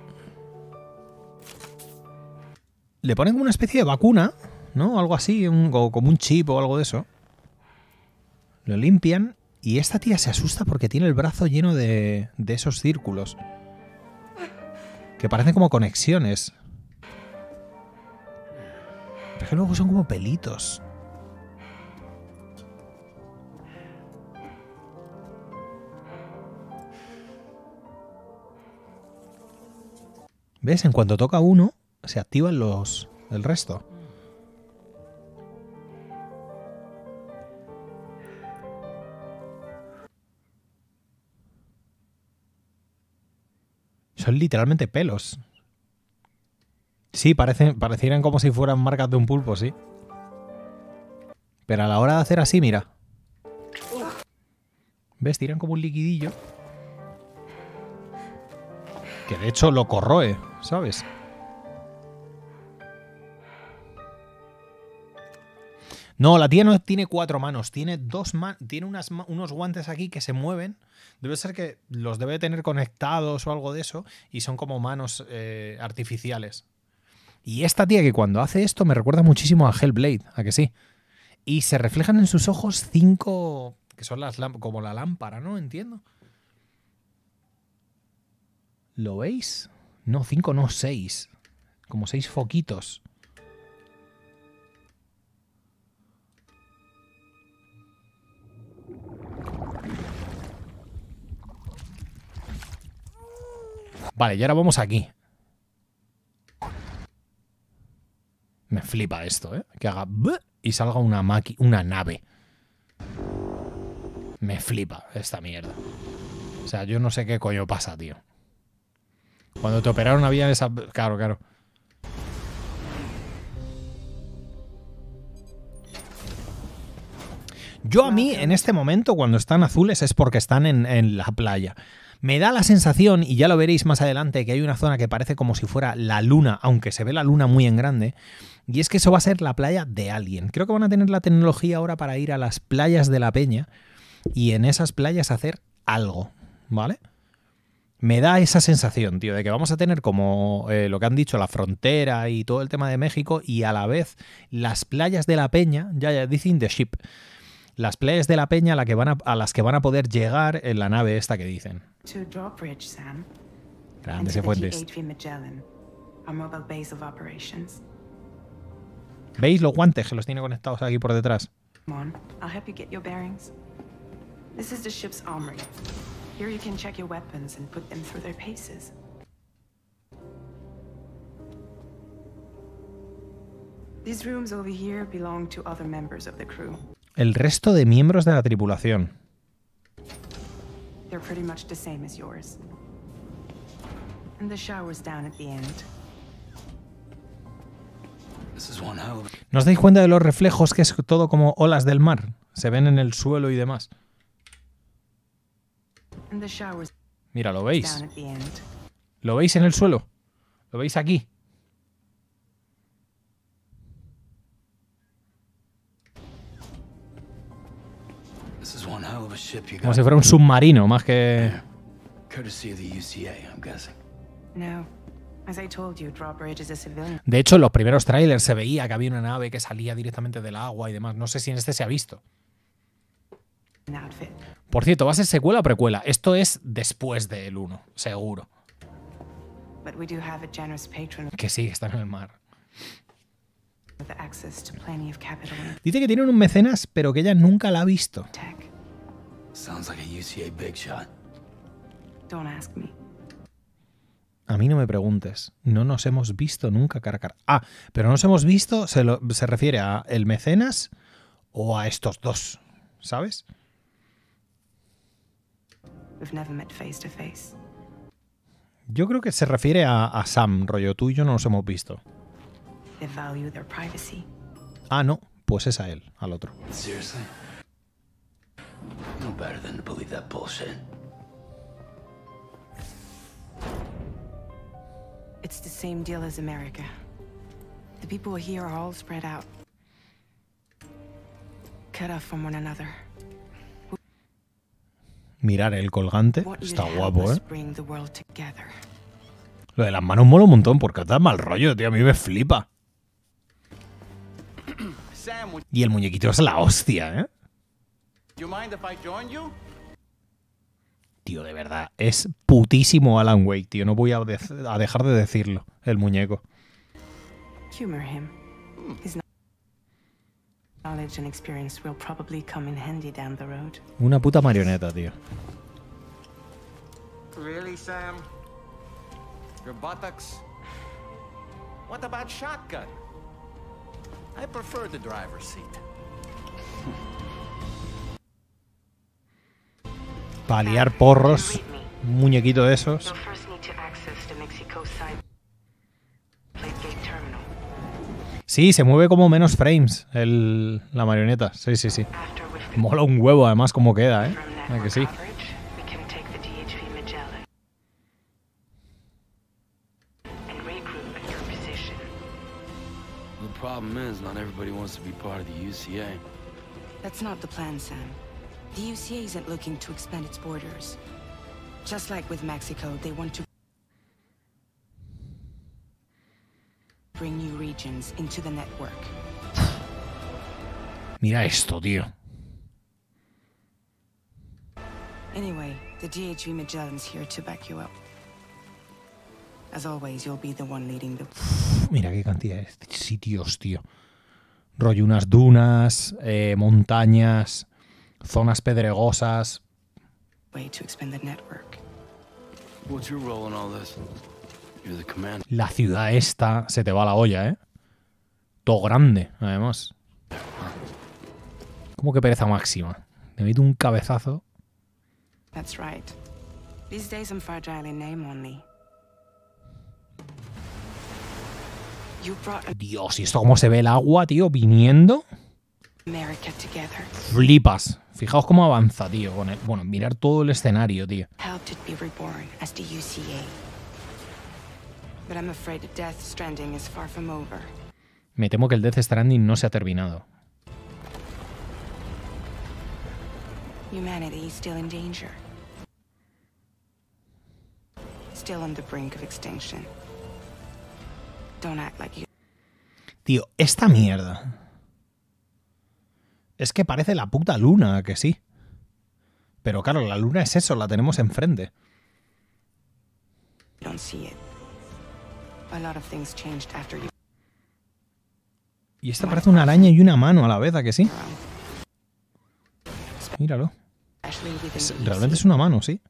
le ponen como una especie de vacuna, ¿no? Algo así, como un chip o algo de eso. Lo limpian y esta tía se asusta porque tiene el brazo lleno de esos círculos. Que parecen como conexiones. Pero es que luego son como pelitos. ¿Ves? En cuanto toca uno, se activan el resto. Son literalmente pelos. Sí, parecieran como si fueran marcas de un pulpo, sí. Pero a la hora de hacer así, mira. ¿Ves? Tiran como un liquidillo. Que de hecho lo corroe, ¿sabes? No, la tía no tiene 4 manos, tiene 2 manos, tiene unos guantes aquí que se mueven. Debe ser que los debe tener conectados o algo de eso y son como manos artificiales. Y esta tía que cuando hace esto me recuerda muchísimo a Hellblade, ¿a que sí? Y se reflejan en sus ojos 5, que son como la lámpara, ¿no? Entiendo. ¿Lo veis? No, 5 no, 6. Como 6 foquitos. Vale, y ahora vamos aquí. Me flipa esto, ¿eh? Que haga... y salga una nave. Me flipa esta mierda. O sea, yo no sé qué coño pasa, tío. Cuando te operaron había esa... Claro. Yo a mí, en este momento, cuando están azules es porque están en la playa. Me da la sensación, y ya lo veréis más adelante, que hay una zona que parece como si fuera la luna, aunque se ve la luna muy en grande, y es que eso va a ser la playa de alguien. Creo que van a tener la tecnología ahora para ir a las playas de la peña y en esas playas hacer algo, ¿vale? Me da esa sensación, tío, de que vamos a tener como lo que han dicho, la frontera y todo el tema de México, y a la vez las playas de la peña, ya dicen the ship, las playas de la peña a las que van a poder llegar en la nave esta que dicen. Grande ese Fuentes. ¿Veis los guantes que los tiene conectados aquí por detrás? Here you can check your weapons and put them through their paces. These rooms over here belong to other members of the crew. El resto de miembros de la tripulación. They're pretty much the same as yours. And the shower's down at the end. ¿No os dais cuenta de los reflejos, que es todo como olas del mar? Se ven en el suelo y demás. Mira, ¿lo veis? ¿Lo veis en el suelo? ¿Lo veis aquí? Como si fuera un submarino, más que... De hecho, en los primeros trailers se veía que había una nave que salía directamente del agua y demás. No sé si en este se ha visto. Por cierto, ¿va a ser secuela o precuela? Esto es después del 1, seguro. Que sí, está en el mar. Dice que tienen un mecenas, pero que ella nunca la ha visto. A mí no me preguntes. No nos hemos visto nunca cara a cara. Ah, pero nos hemos visto, se refiere a el mecenas o a estos dos, ¿sabes? Yo creo que se refiere a Sam, rollo. Tú y yo no nos hemos visto. Ah, no. Pues es a él, al otro. It's the same deal as America. The people here are all spread out, cut off from one another. Mirar el colgante. Está guapo, ¿eh? Lo de las manos mola un montón porque da mal rollo, tío. A mí me flipa. Y el muñequito es la hostia, ¿eh? Tío, de verdad. Es putísimo Alan Wake, tío. No voy a dejar de decirlo. El muñeco. Una puta marioneta, tío. Really, Sam? Your buttocks? What about shotgun? I prefer the driver's seat. Para liar porros, un muñequito de esos. Sí, se mueve como menos frames la marioneta. Sí, sí, sí. Mola un huevo, además, cómo queda, ¿eh? ¿A que sí? The problem is, not everybody wants to be part of the UCA. That's not the plan, Sam. The UCA isn't looking to expand its borders. Just like with Mexico, they want to bring new regions into the network. Mira esto, tío. Anyway, the DHV Magellan's here to back you up. As always, you'll be the one leading the... Mira qué cantidad de sitios, tío. Rollo unas dunas, montañas, zonas pedregosas. Way to expand the network. What's your role in all this? You're the commander. La ciudad esta se te va la olla, ¿eh? Todo grande, además. ¿Cómo que pereza máxima? Me meto un cabezazo. That's right. These days I'm fragile in name only. Dios, ¿y esto cómo se ve el agua, tío? Viniendo. Flipas. Fijaos cómo avanza, tío. Con el, bueno, mirar todo el escenario, tío. Me temo que el Death Stranding no se ha terminado. Humanity is still in danger. Still on the brink of extinction. Don't act like you. Tío, esta mierda. Es que parece la puta luna, que sí. Pero claro, la luna es eso, la tenemos enfrente. Don't see it. A lot of things changed after you. Y esta parece una araña y una mano a la vez, ¿a que sí? Míralo. Realmente es una mano, sí.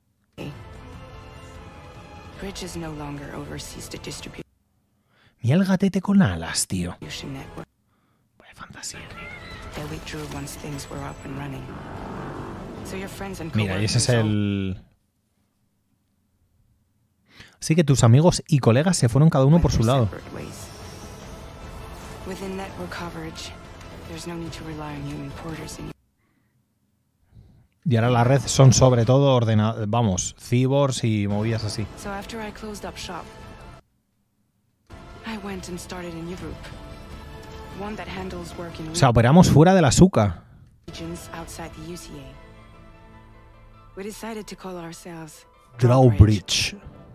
Mira el gatete con alas, tío. Vaya fantasía, tío. Mira, y ese es el... Así que tus amigos y colegas se fueron cada uno por su lado. Y ahora la red son sobre todo vamos, cyborgs y movidas así. O sea, operamos fuera de la SUCA. Drawbridge.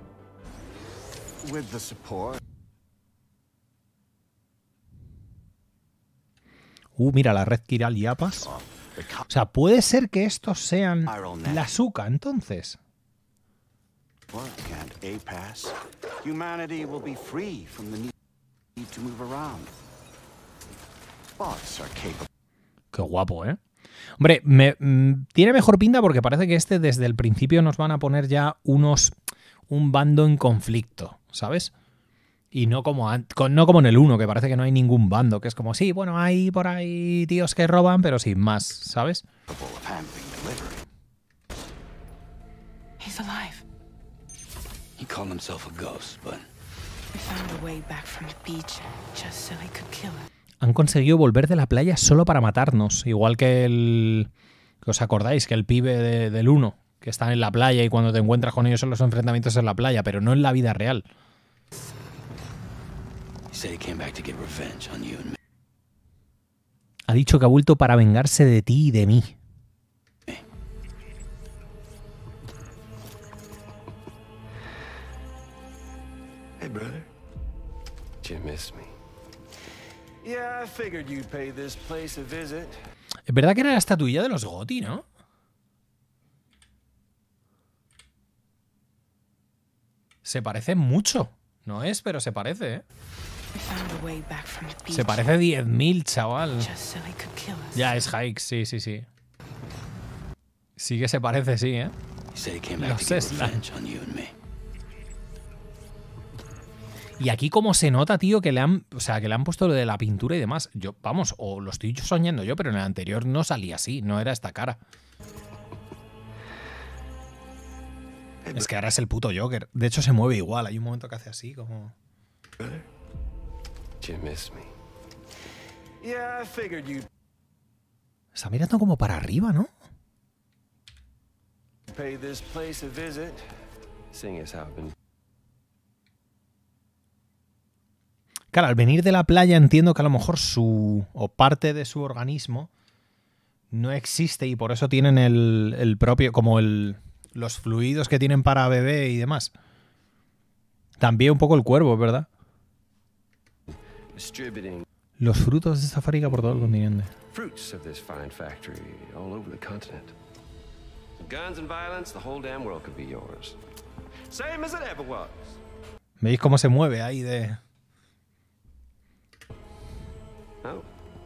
Mira, la red Kiral y Apas. O sea, puede ser que estos sean la SUCA, entonces. Qué guapo, ¿eh? Hombre, tiene mejor pinta porque parece que desde el principio nos van a poner ya un bando en conflicto, ¿sabes? Y no como en el 1, que parece que no hay ningún bando, que es como, sí, bueno, hay por ahí tíos que roban, pero sin más, ¿sabes? Han conseguido volver de la playa solo para matarnos, igual que ¿os acordáis? Que el pibe del 1, que está en la playa y cuando te encuentras con ellos en los enfrentamientos en la playa, pero no en la vida real. Ha dicho que ha vuelto para vengarse de ti y de mí. Hey, brother. Did you miss me? Yeah, I figured you'd pay this place a visit. Es verdad que era la estatuilla de los GOTY, ¿no? Se parece mucho. No es, pero se parece, ¿eh? Se parece 10.000, chaval. Ya, es Hikes, sí, sí, sí. Sí que se parece, sí, ¿eh? Los Tesla. Y aquí como se nota, tío, que le han puesto lo de la pintura y demás. Yo, vamos, o lo estoy soñando yo, pero en el anterior no salía así, no era esta cara. Es que ahora es el puto Joker. De hecho, se mueve igual. Hay un momento que hace así, como... Está mirando como para arriba, ¿no? Claro, al venir de la playa entiendo que a lo mejor o parte de su organismo no existe y por eso tienen el propio, como los fluidos que tienen para bebé y demás. También un poco el cuervo, ¿verdad? Los frutos de esta fábrica por todo el continente. ¿Veis cómo se mueve ahí de...? Oh.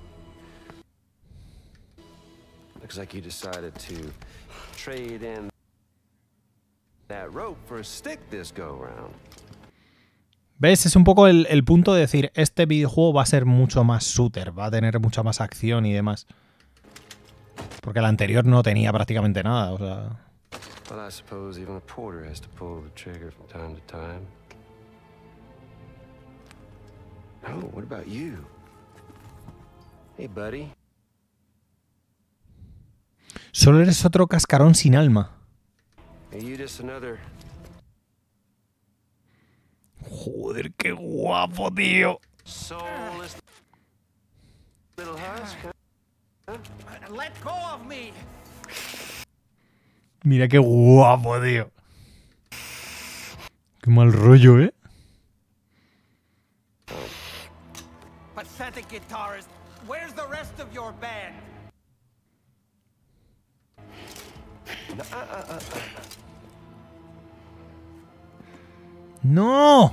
Looks like you decided to trade in that rope for a stick this go round. ¿Ves? Es un poco el punto de decir, este videojuego va a ser mucho más shooter, va a tener mucha más acción y demás. Porque el anterior no tenía prácticamente nada, o sea... Well, I suppose even a porter has to pull the trigger from time to time. Oh, what about you? Hey, buddy. Solo eres otro cascarón sin alma. Joder, qué guapo, tío. Mira qué guapo, tío. Qué mal rollo, ¿eh? Pathetic guitarist. Where's the rest of your band? ¡No!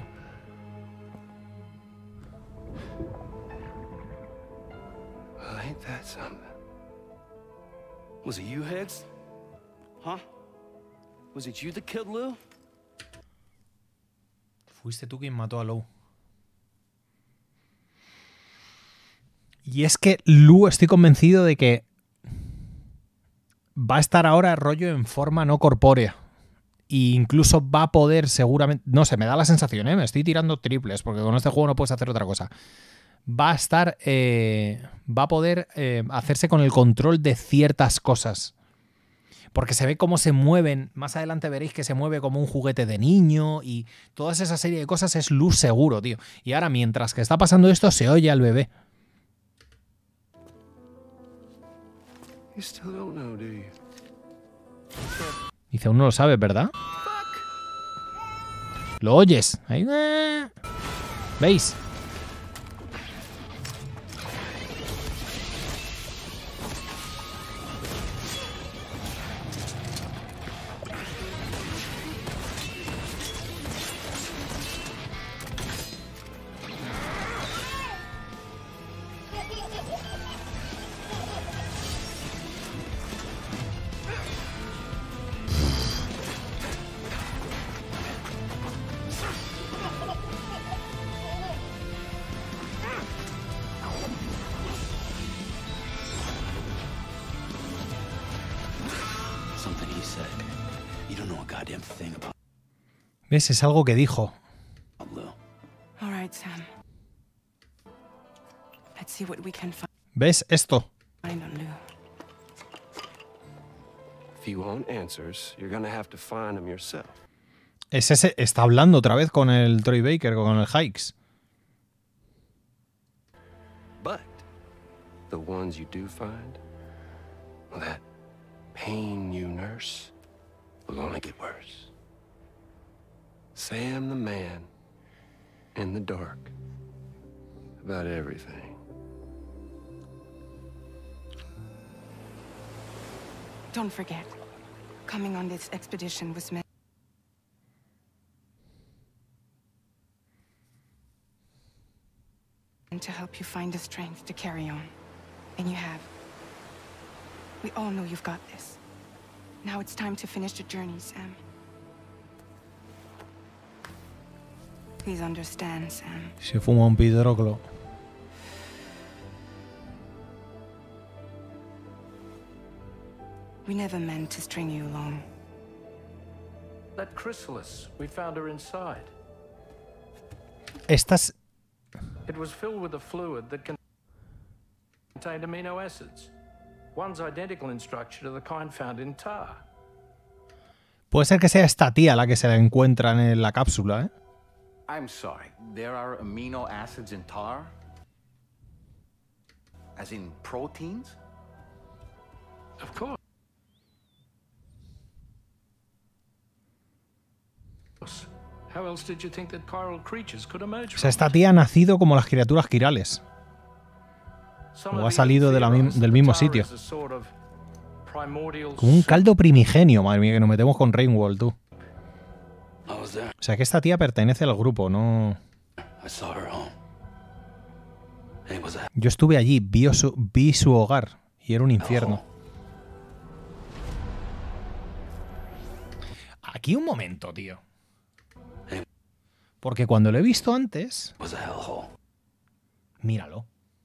Ain't that something? Was it you, Higgs? Huh? Was it you that killed Lou? Fuiste tú quien mató a Lou. Y es que Lou, estoy convencido de que va a estar ahora rollo en forma no corpórea. E incluso va a poder seguramente... No sé, me da la sensación, ¿eh? Me estoy tirando triples porque con este juego no puedes hacer otra cosa. Va a estar... va a poder hacerse con el control de ciertas cosas. Porque se ve cómo se mueven. Más adelante veréis que se mueve como un juguete de niño y toda esa serie de cosas es Lou seguro, tío. Y ahora, mientras que está pasando esto, se oye al bebé. Dice, aún no lo sabes, ¿verdad? ¿Lo oyes? Ahí, ¿veis? ¿Ves? Es algo que dijo. ¿Ves esto? Es ese, está hablando otra vez con el Troy Baker, con el Hikes. But the ones you do find, well, that pain you nurse will only get worse. Sam the man in the dark about everything. Don't forget, coming on this expedition was meant to help you find the strength to carry on. And you have. We all know you've got this. Now it's time to finish the journey, Sam. Please understand, Sam. Se fuma un pidróclo. We never meant to string you along. That chrysalis, we found her inside. Estas... It was filled with a fluid that contained amino acids. One's identical in structure to the kind found in tar. Puede ser que sea esta tía la que se la encuentran en la cápsula, ¿eh? I'm sorry, there are amino acids in tar? As in proteins? Of course. How else did you think that chiral creatures could emerge from? O sea, esta tía ha nacido como las criaturas quirales. O ha salido de del mismo sitio. Como un caldo primigenio, madre mía, que nos metemos con Rainwall, tú. O sea, que esta tía pertenece al grupo, no... Yo estuve allí, vi su hogar y era un infierno. Aquí un momento, tío. Porque cuando lo he visto antes... Míralo.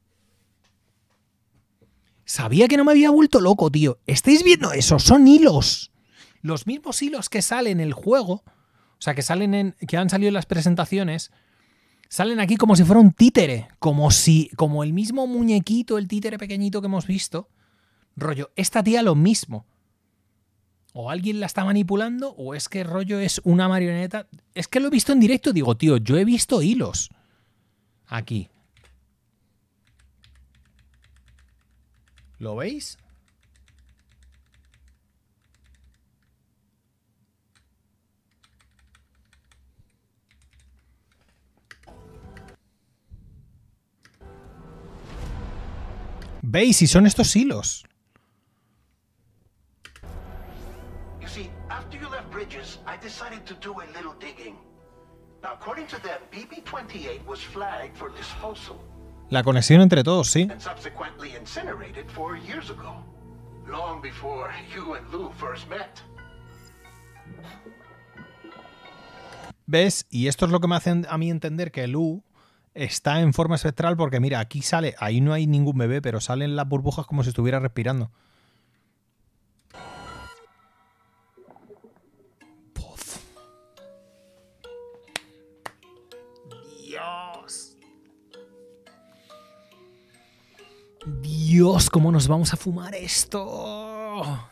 Sabía que no me había vuelto loco, tío. ¿Estáis viendo eso? Son hilos. Los mismos hilos que salen en el juego... O sea, que han salido en las presentaciones, salen aquí como si fuera un títere, como el mismo muñequito, el títere pequeñito que hemos visto. Rollo, esta tía lo mismo. O alguien la está manipulando, o es que rollo es una marioneta. Es que lo he visto en directo, digo, tío, yo he visto hilos aquí. ¿Lo veis? ¿Veis? Y son estos hilos. You see, after you left Bridges, I decided to do a little digging. Now, according to them, BB-28 was flagged for disposal. La conexión entre todos, sí. And subsequently incinerated 4 years ago, long before you and Lou first met. ¿Ves? Y esto es lo que me hace a mí entender que Lou está en forma espectral porque, mira, aquí sale, ahí no hay ningún bebé, pero salen las burbujas como si estuviera respirando. Puf. Dios. Dios, ¿cómo nos vamos a fumar esto?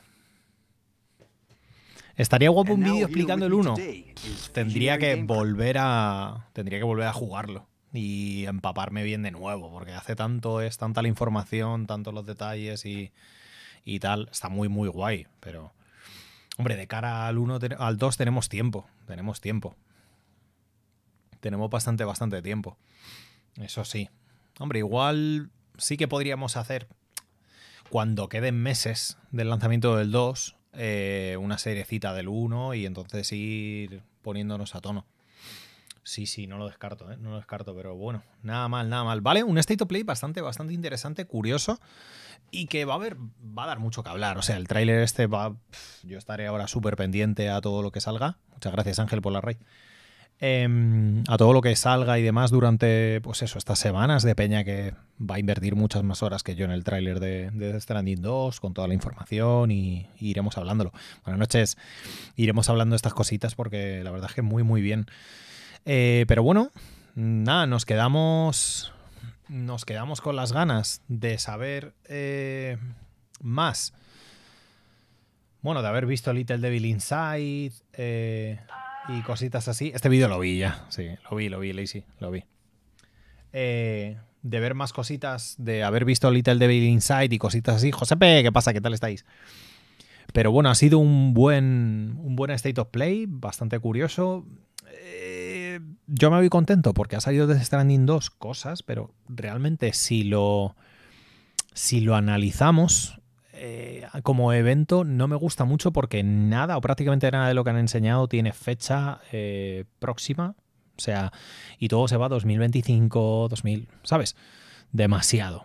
Estaría guapo un vídeo explicando el 1. Tendría que volver a jugarlo y empaparme bien de nuevo, porque hace tanto, es tanta la información, tanto los detalles y tal. Está muy, muy guay, pero... Hombre, de cara al 1, al 2 tenemos tiempo. Tenemos bastante tiempo. Eso sí. Hombre, igual sí que podríamos hacer, cuando queden meses del lanzamiento del 2, una seriecita del 1 y entonces ir poniéndonos a tono. Sí, no lo descarto, no lo descarto, pero bueno, nada mal. Vale, un State of Play bastante interesante, curioso y que va a dar mucho que hablar. O sea, el tráiler yo estaré ahora súper pendiente a todo lo que salga. Muchas gracias, Ángel, por la raid. A todo lo que salga y demás durante, pues eso, estas semanas de peña que va a invertir muchas más horas que yo en el tráiler de Death Stranding 2 con toda la información y iremos hablándolo. Buenas noches, iremos hablando de estas cositas porque la verdad es que muy bien. Pero bueno, nada, nos quedamos con las ganas de saber más. Bueno, de haber visto Little Devil Inside y cositas así. Este vídeo lo vi ya, sí, lo vi, Lazy, lo vi. De ver más cositas, de haber visto Little Devil Inside y cositas así. Josepe, ¿qué pasa? ¿Qué tal estáis? Pero bueno, ha sido un buen State of Play, bastante curioso. Yo me voy contento porque ha salido Death Stranding 2 cosas, pero realmente si lo analizamos como evento no me gusta mucho porque nada o prácticamente nada de lo que han enseñado tiene fecha próxima, o sea, y todo se va a 2025, 2000, ¿sabes? Demasiado.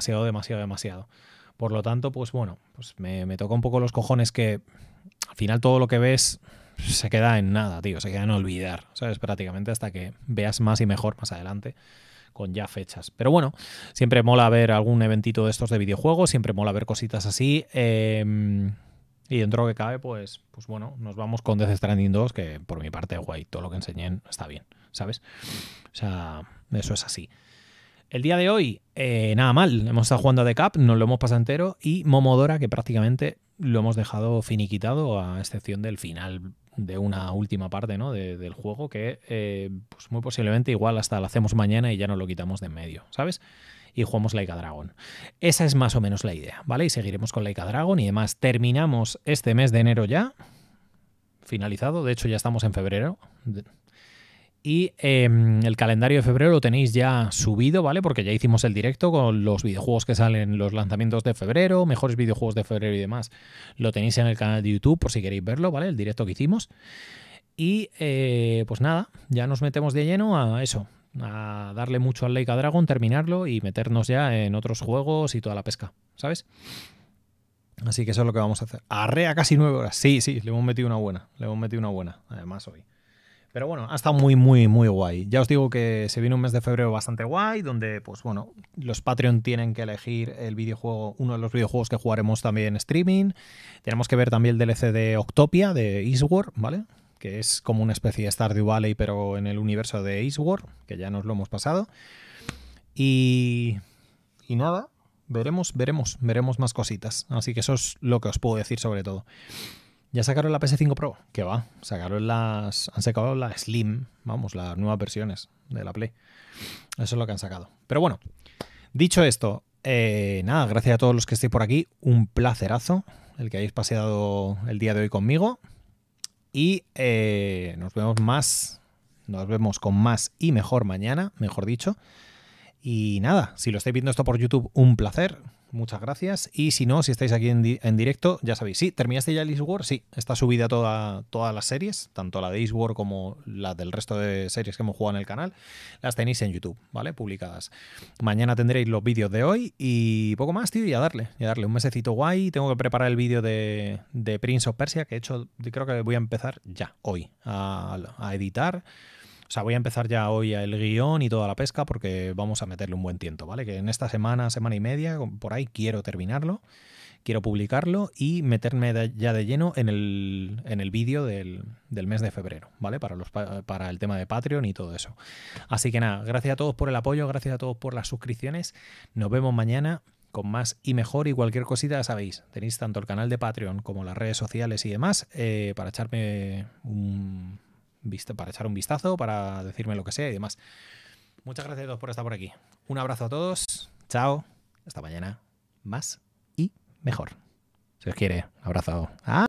Por lo tanto, pues bueno, pues me toca un poco los cojones que al final todo lo que ves se queda en nada, tío, se queda en olvidar, ¿sabes? Prácticamente hasta que veas más y mejor más adelante con ya fechas. Pero bueno, siempre mola ver algún eventito de estos de videojuegos, siempre mola ver cositas así. Y dentro de lo que cabe, pues bueno, nos vamos con Death Stranding 2, que por mi parte, guay, todo lo que enseñen está bien, ¿sabes? O sea, eso es así. El día de hoy, nada mal, hemos estado jugando a The Cup, nos lo hemos pasado entero, y Momodora, que prácticamente lo hemos dejado finiquitado, a excepción del final de una última parte, ¿no? del juego, que pues muy posiblemente igual hasta lo hacemos mañana y ya nos lo quitamos de en medio, ¿sabes? Y jugamos Like a Dragon. Esa es más o menos la idea, ¿vale? Y seguiremos con Like a Dragon y demás. Terminamos este mes de enero ya, finalizado, de hecho ya estamos en febrero. Y el calendario de febrero lo tenéis ya subido, ¿vale? Porque ya hicimos el directo con los videojuegos que salen, los lanzamientos de febrero, mejores videojuegos de febrero y demás. Lo tenéis en el canal de YouTube por si queréis verlo, ¿vale? El directo que hicimos. Y pues nada, ya nos metemos de lleno a eso, a darle mucho al Like a Dragon, terminarlo y meternos ya en otros juegos y toda la pesca, ¿sabes? Así que eso es lo que vamos a hacer. Arrea casi 9 horas. Sí, le hemos metido una buena. Además hoy. Pero bueno, ha estado muy guay. Ya os digo que se viene un mes de febrero bastante guay, donde, pues bueno, los Patreon tienen que elegir el videojuego, uno de los videojuegos que jugaremos también en streaming. Tenemos que ver también el DLC de Octopia, de Eastward, ¿vale? Que es como una especie de Stardew Valley, pero en el universo de Eastward, que ya nos lo hemos pasado. Y nada, veremos más cositas. Así que eso es lo que os puedo decir sobre todo. ¿Ya sacaron la PS5 Pro? ¿Qué va? Han sacado la Slim, vamos, las nuevas versiones de la Play. Eso es lo que han sacado. Pero bueno, dicho esto, nada, gracias a todos los que estéis por aquí. Un placerazo el que hayáis paseado el día de hoy conmigo. Y nos vemos con más y mejor mañana, mejor dicho. Y nada, si lo estáis viendo esto por YouTube, un placer. Muchas gracias. Y si no, si estáis aquí en directo, ya sabéis. Sí, ¿terminaste ya el Eastward? Sí, está subida todas las series, tanto la de Eastward como la del resto de series que hemos jugado en el canal. Las tenéis en YouTube, ¿vale? Publicadas. Mañana tendréis los vídeos de hoy y poco más, tío, y a darle un mesecito guay. Tengo que preparar el vídeo de Prince of Persia, que he hecho, creo que voy a empezar ya, hoy, a editar. O sea, voy a empezar ya hoy el guión y toda la pesca porque vamos a meterle un buen tiento, ¿vale? Que en esta semana y media, por ahí, quiero terminarlo, quiero publicarlo y meterme ya de lleno en el vídeo del mes de febrero, ¿vale? Para el tema de Patreon y todo eso. Así que nada, gracias a todos por el apoyo, gracias a todos por las suscripciones. Nos vemos mañana con más y mejor, y cualquier cosita ya sabéis. Tenéis tanto el canal de Patreon como las redes sociales y demás para echarme para echar un vistazo, para decirme lo que sea y demás. Muchas gracias a todos por estar por aquí. Un abrazo a todos. Chao. Hasta mañana. Más y mejor. Si os quiere. Abrazo.